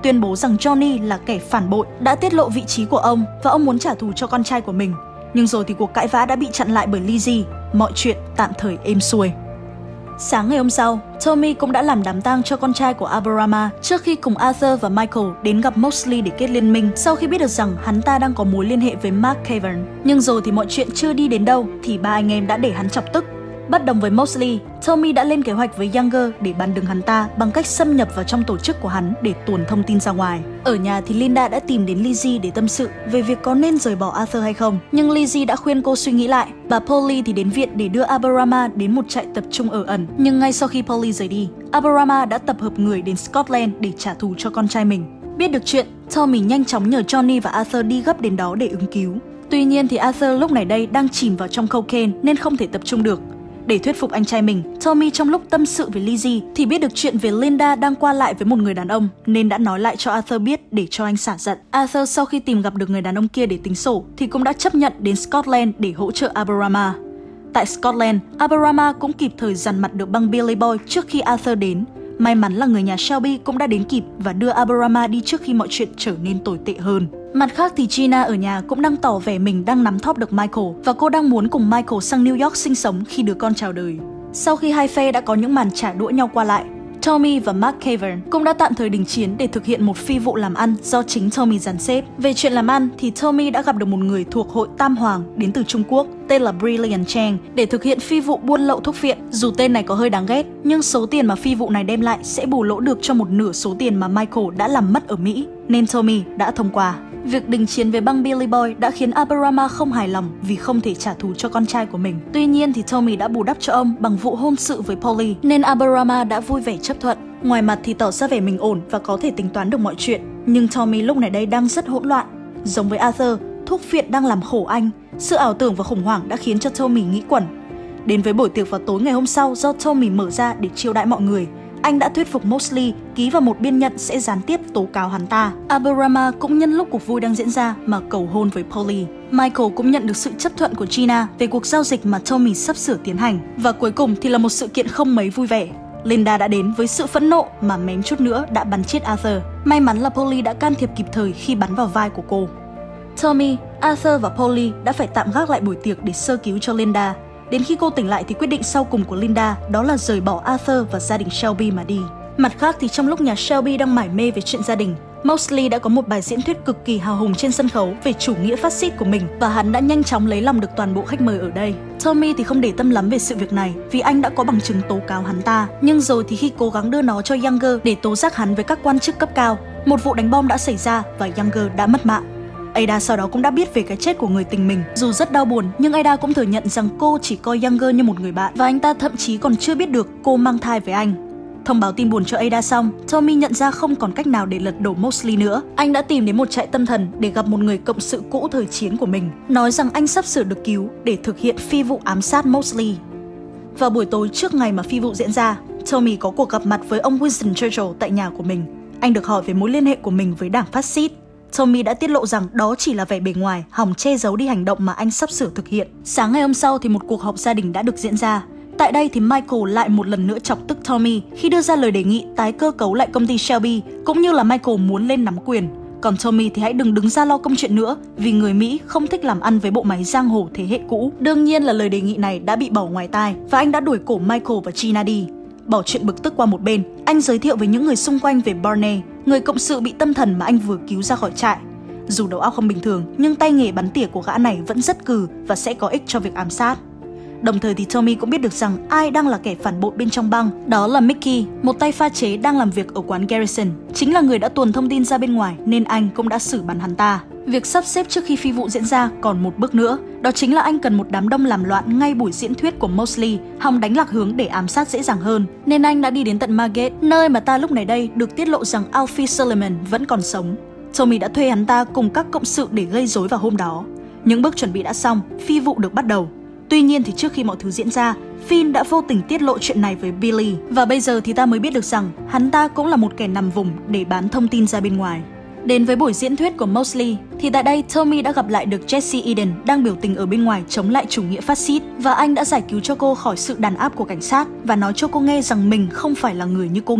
tuyên bố rằng Johnny là kẻ phản bội, đã tiết lộ vị trí của ông và ông muốn trả thù cho con trai của mình. Nhưng rồi thì cuộc cãi vã đã bị chặn lại bởi Lizzie, mọi chuyện tạm thời êm xuôi. Sáng ngày hôm sau, Tommy cũng đã làm đám tang cho con trai của Aberama trước khi cùng Arthur và Michael đến gặp Mosley để kết liên minh sau khi biết được rằng hắn ta đang có mối liên hệ với Mark Cavern. Nhưng rồi thì mọi chuyện chưa đi đến đâu thì ba anh em đã để hắn chọc tức. Bất đồng với Mosley, Tommy đã lên kế hoạch với Younger để bắn đứng hắn ta bằng cách xâm nhập vào trong tổ chức của hắn để tuồn thông tin ra ngoài. Ở nhà thì Linda đã tìm đến Lizzie để tâm sự về việc có nên rời bỏ Arthur hay không, nhưng Lizzie đã khuyên cô suy nghĩ lại. Bà Polly thì đến viện để đưa Aberama đến một trại tập trung ở ẩn, nhưng ngay sau khi Polly rời đi, Aberama đã tập hợp người đến Scotland để trả thù cho con trai mình. Biết được chuyện, Tommy nhanh chóng nhờ Johnny và Arthur đi gấp đến đó để ứng cứu. Tuy nhiên thì Arthur lúc này đây đang chìm vào trong cocaine nên không thể tập trung được. Để thuyết phục anh trai mình, Tommy trong lúc tâm sự với Lizzie thì biết được chuyện về Linda đang qua lại với một người đàn ông nên đã nói lại cho Arthur biết để cho anh xả giận. Arthur sau khi tìm gặp được người đàn ông kia để tính sổ thì cũng đã chấp nhận đến Scotland để hỗ trợ Aberama. Tại Scotland, Aberama cũng kịp thời dằn mặt được băng Billy Boy trước khi Arthur đến. May mắn là người nhà Shelby cũng đã đến kịp và đưa Aberama đi trước khi mọi chuyện trở nên tồi tệ hơn. Mặt khác thì Gina ở nhà cũng đang tỏ vẻ mình đang nắm thóp được Michael và cô đang muốn cùng Michael sang New York sinh sống khi đứa con chào đời. Sau khi hai phe đã có những màn trả đũa nhau qua lại, Tommy và Mark Cavern cũng đã tạm thời đình chiến để thực hiện một phi vụ làm ăn do chính Tommy dàn xếp. Về chuyện làm ăn thì Tommy đã gặp được một người thuộc hội Tam Hoàng đến từ Trung Quốc tên là Brilliant Chang để thực hiện phi vụ buôn lậu thuốc phiện. Dù tên này có hơi đáng ghét, nhưng số tiền mà phi vụ này đem lại sẽ bù lỗ được cho một nửa số tiền mà Michael đã làm mất ở Mỹ, nên Tommy đã thông qua. Việc đình chiến với băng Billy Boy đã khiến Aberama không hài lòng vì không thể trả thù cho con trai của mình. Tuy nhiên thì Tommy đã bù đắp cho ông bằng vụ hôn sự với Polly, nên Aberama đã vui vẻ chấp thuận. Ngoài mặt thì tỏ ra vẻ mình ổn và có thể tính toán được mọi chuyện, nhưng Tommy lúc này đây đang rất hỗn loạn. Giống với Arthur, thuốc phiện đang làm khổ anh. Sự ảo tưởng và khủng hoảng đã khiến cho Tommy nghĩ quẩn. Đến với buổi tiệc vào tối ngày hôm sau do Tommy mở ra để chiêu đãi mọi người, anh đã thuyết phục Mosley ký vào một biên nhận sẽ gián tiếp tố cáo hắn ta. Aberama cũng nhân lúc cuộc vui đang diễn ra mà cầu hôn với Polly. Michael cũng nhận được sự chấp thuận của Gina về cuộc giao dịch mà Tommy sắp sửa tiến hành. Và cuối cùng thì là một sự kiện không mấy vui vẻ. Linda đã đến với sự phẫn nộ mà mém chút nữa đã bắn chết Arthur. May mắn là Polly đã can thiệp kịp thời khi bắn vào vai của cô. Tommy, Arthur và Polly đã phải tạm gác lại buổi tiệc để sơ cứu cho Linda. Đến khi cô tỉnh lại thì quyết định sau cùng của Linda đó là rời bỏ Arthur và gia đình Shelby mà đi. Mặt khác thì trong lúc nhà Shelby đang mải mê về chuyện gia đình, Mosley đã có một bài diễn thuyết cực kỳ hào hùng trên sân khấu về chủ nghĩa phát xít của mình và hắn đã nhanh chóng lấy lòng được toàn bộ khách mời ở đây. Tommy thì không để tâm lắm về sự việc này vì anh đã có bằng chứng tố cáo hắn ta. Nhưng rồi thì khi cố gắng đưa nó cho Younger để tố giác hắn với các quan chức cấp cao, một vụ đánh bom đã xảy ra và Younger đã mất mạng. Ada sau đó cũng đã biết về cái chết của người tình mình. Dù rất đau buồn, nhưng Ada cũng thừa nhận rằng cô chỉ coi Younger như một người bạn và anh ta thậm chí còn chưa biết được cô mang thai với anh. Thông báo tin buồn cho Ada xong, Tommy nhận ra không còn cách nào để lật đổ Mosley nữa. Anh đã tìm đến một trại tâm thần để gặp một người cộng sự cũ thời chiến của mình, nói rằng anh sắp sửa được cứu để thực hiện phi vụ ám sát Mosley. Vào buổi tối trước ngày mà phi vụ diễn ra, Tommy có cuộc gặp mặt với ông Winston Churchill tại nhà của mình. Anh được hỏi về mối liên hệ của mình với đảng phát xít. Tommy đã tiết lộ rằng đó chỉ là vẻ bề ngoài, hòng che giấu đi hành động mà anh sắp sửa thực hiện. Sáng ngày hôm sau thì một cuộc họp gia đình đã được diễn ra. Tại đây thì Michael lại một lần nữa chọc tức Tommy khi đưa ra lời đề nghị tái cơ cấu lại công ty Shelby, cũng như là Michael muốn lên nắm quyền. Còn Tommy thì hãy đừng đứng ra lo công chuyện nữa vì người Mỹ không thích làm ăn với bộ máy giang hồ thế hệ cũ. Đương nhiên là lời đề nghị này đã bị bỏ ngoài tai và anh đã đuổi cổ Michael và Gina đi. Bỏ chuyện bực tức qua một bên, anh giới thiệu với những người xung quanh về Barney, người cộng sự bị tâm thần mà anh vừa cứu ra khỏi trại. Dù đầu óc không bình thường, nhưng tay nghề bắn tỉa của gã này vẫn rất cừ và sẽ có ích cho việc ám sát. Đồng thời thì Tommy cũng biết được rằng ai đang là kẻ phản bội bên trong băng. Đó là Mickey, một tay pha chế đang làm việc ở quán Garrison. Chính là người đã tuồn thông tin ra bên ngoài nên anh cũng đã xử bắn hắn ta. Việc sắp xếp trước khi phi vụ diễn ra còn một bước nữa. Đó chính là anh cần một đám đông làm loạn ngay buổi diễn thuyết của Mosley, hòng đánh lạc hướng để ám sát dễ dàng hơn. Nên anh đã đi đến tận Margate, nơi mà ta lúc này đây được tiết lộ rằng Alfie Sullivan vẫn còn sống. Tommy đã thuê hắn ta cùng các cộng sự để gây rối vào hôm đó. Những bước chuẩn bị đã xong, phi vụ được bắt đầu. Tuy nhiên thì trước khi mọi thứ diễn ra, Finn đã vô tình tiết lộ chuyện này với Billy. Và bây giờ thì ta mới biết được rằng hắn ta cũng là một kẻ nằm vùng để bán thông tin ra bên ngoài. Đến với buổi diễn thuyết của Mosley, thì tại đây Tommy đã gặp lại được Jessie Eden đang biểu tình ở bên ngoài chống lại chủ nghĩa phát xít. Và anh đã giải cứu cho cô khỏi sự đàn áp của cảnh sát và nói cho cô nghe rằng mình không phải là người như cô nghĩ.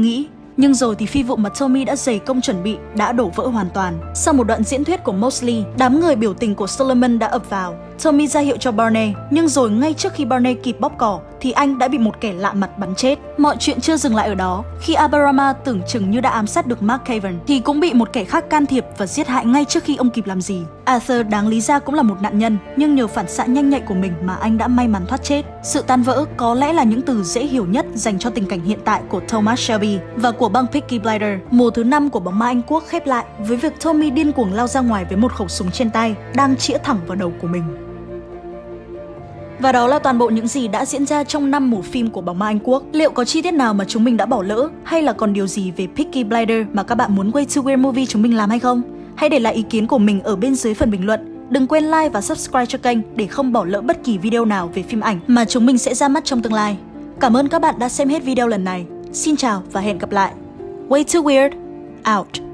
Nhưng rồi thì phi vụ mà Tommy đã dày công chuẩn bị đã đổ vỡ hoàn toàn. Sau một đoạn diễn thuyết của Mosley, đám người biểu tình của Solomon đã ập vào. Tommy ra hiệu cho Barney, nhưng rồi ngay trước khi Barney kịp bóp cỏ thì anh đã bị một kẻ lạ mặt bắn chết. Mọi chuyện chưa dừng lại ở đó. Khi Aberama tưởng chừng như đã ám sát được Mark Cavan thì cũng bị một kẻ khác can thiệp và giết hại ngay trước khi ông kịp làm gì. Arthur đáng lý ra cũng là một nạn nhân, nhưng nhờ phản xạ nhanh nhạy của mình mà anh đã may mắn thoát chết. Sự tan vỡ có lẽ là những từ dễ hiểu nhất dành cho tình cảnh hiện tại của Thomas Shelby và của băng Peaky Blinders. Mùa thứ 5 của bóng ma Anh Quốc khép lại với việc Tommy điên cuồng lao ra ngoài với một khẩu súng trên tay đang chĩa thẳng vào đầu của mình. Và đó là toàn bộ những gì đã diễn ra trong 5 mùa phim của bóng ma Anh Quốc. Liệu có chi tiết nào mà chúng mình đã bỏ lỡ, hay là còn điều gì về Peaky Blinders mà các bạn muốn Way to Weird Movie chúng mình làm hay không? Hãy để lại ý kiến của mình ở bên dưới phần bình luận. Đừng quên like và subscribe cho kênh để không bỏ lỡ bất kỳ video nào về phim ảnh mà chúng mình sẽ ra mắt trong tương lai. Cảm ơn các bạn đã xem hết video lần này. Xin chào và hẹn gặp lại. Way to Weird, out.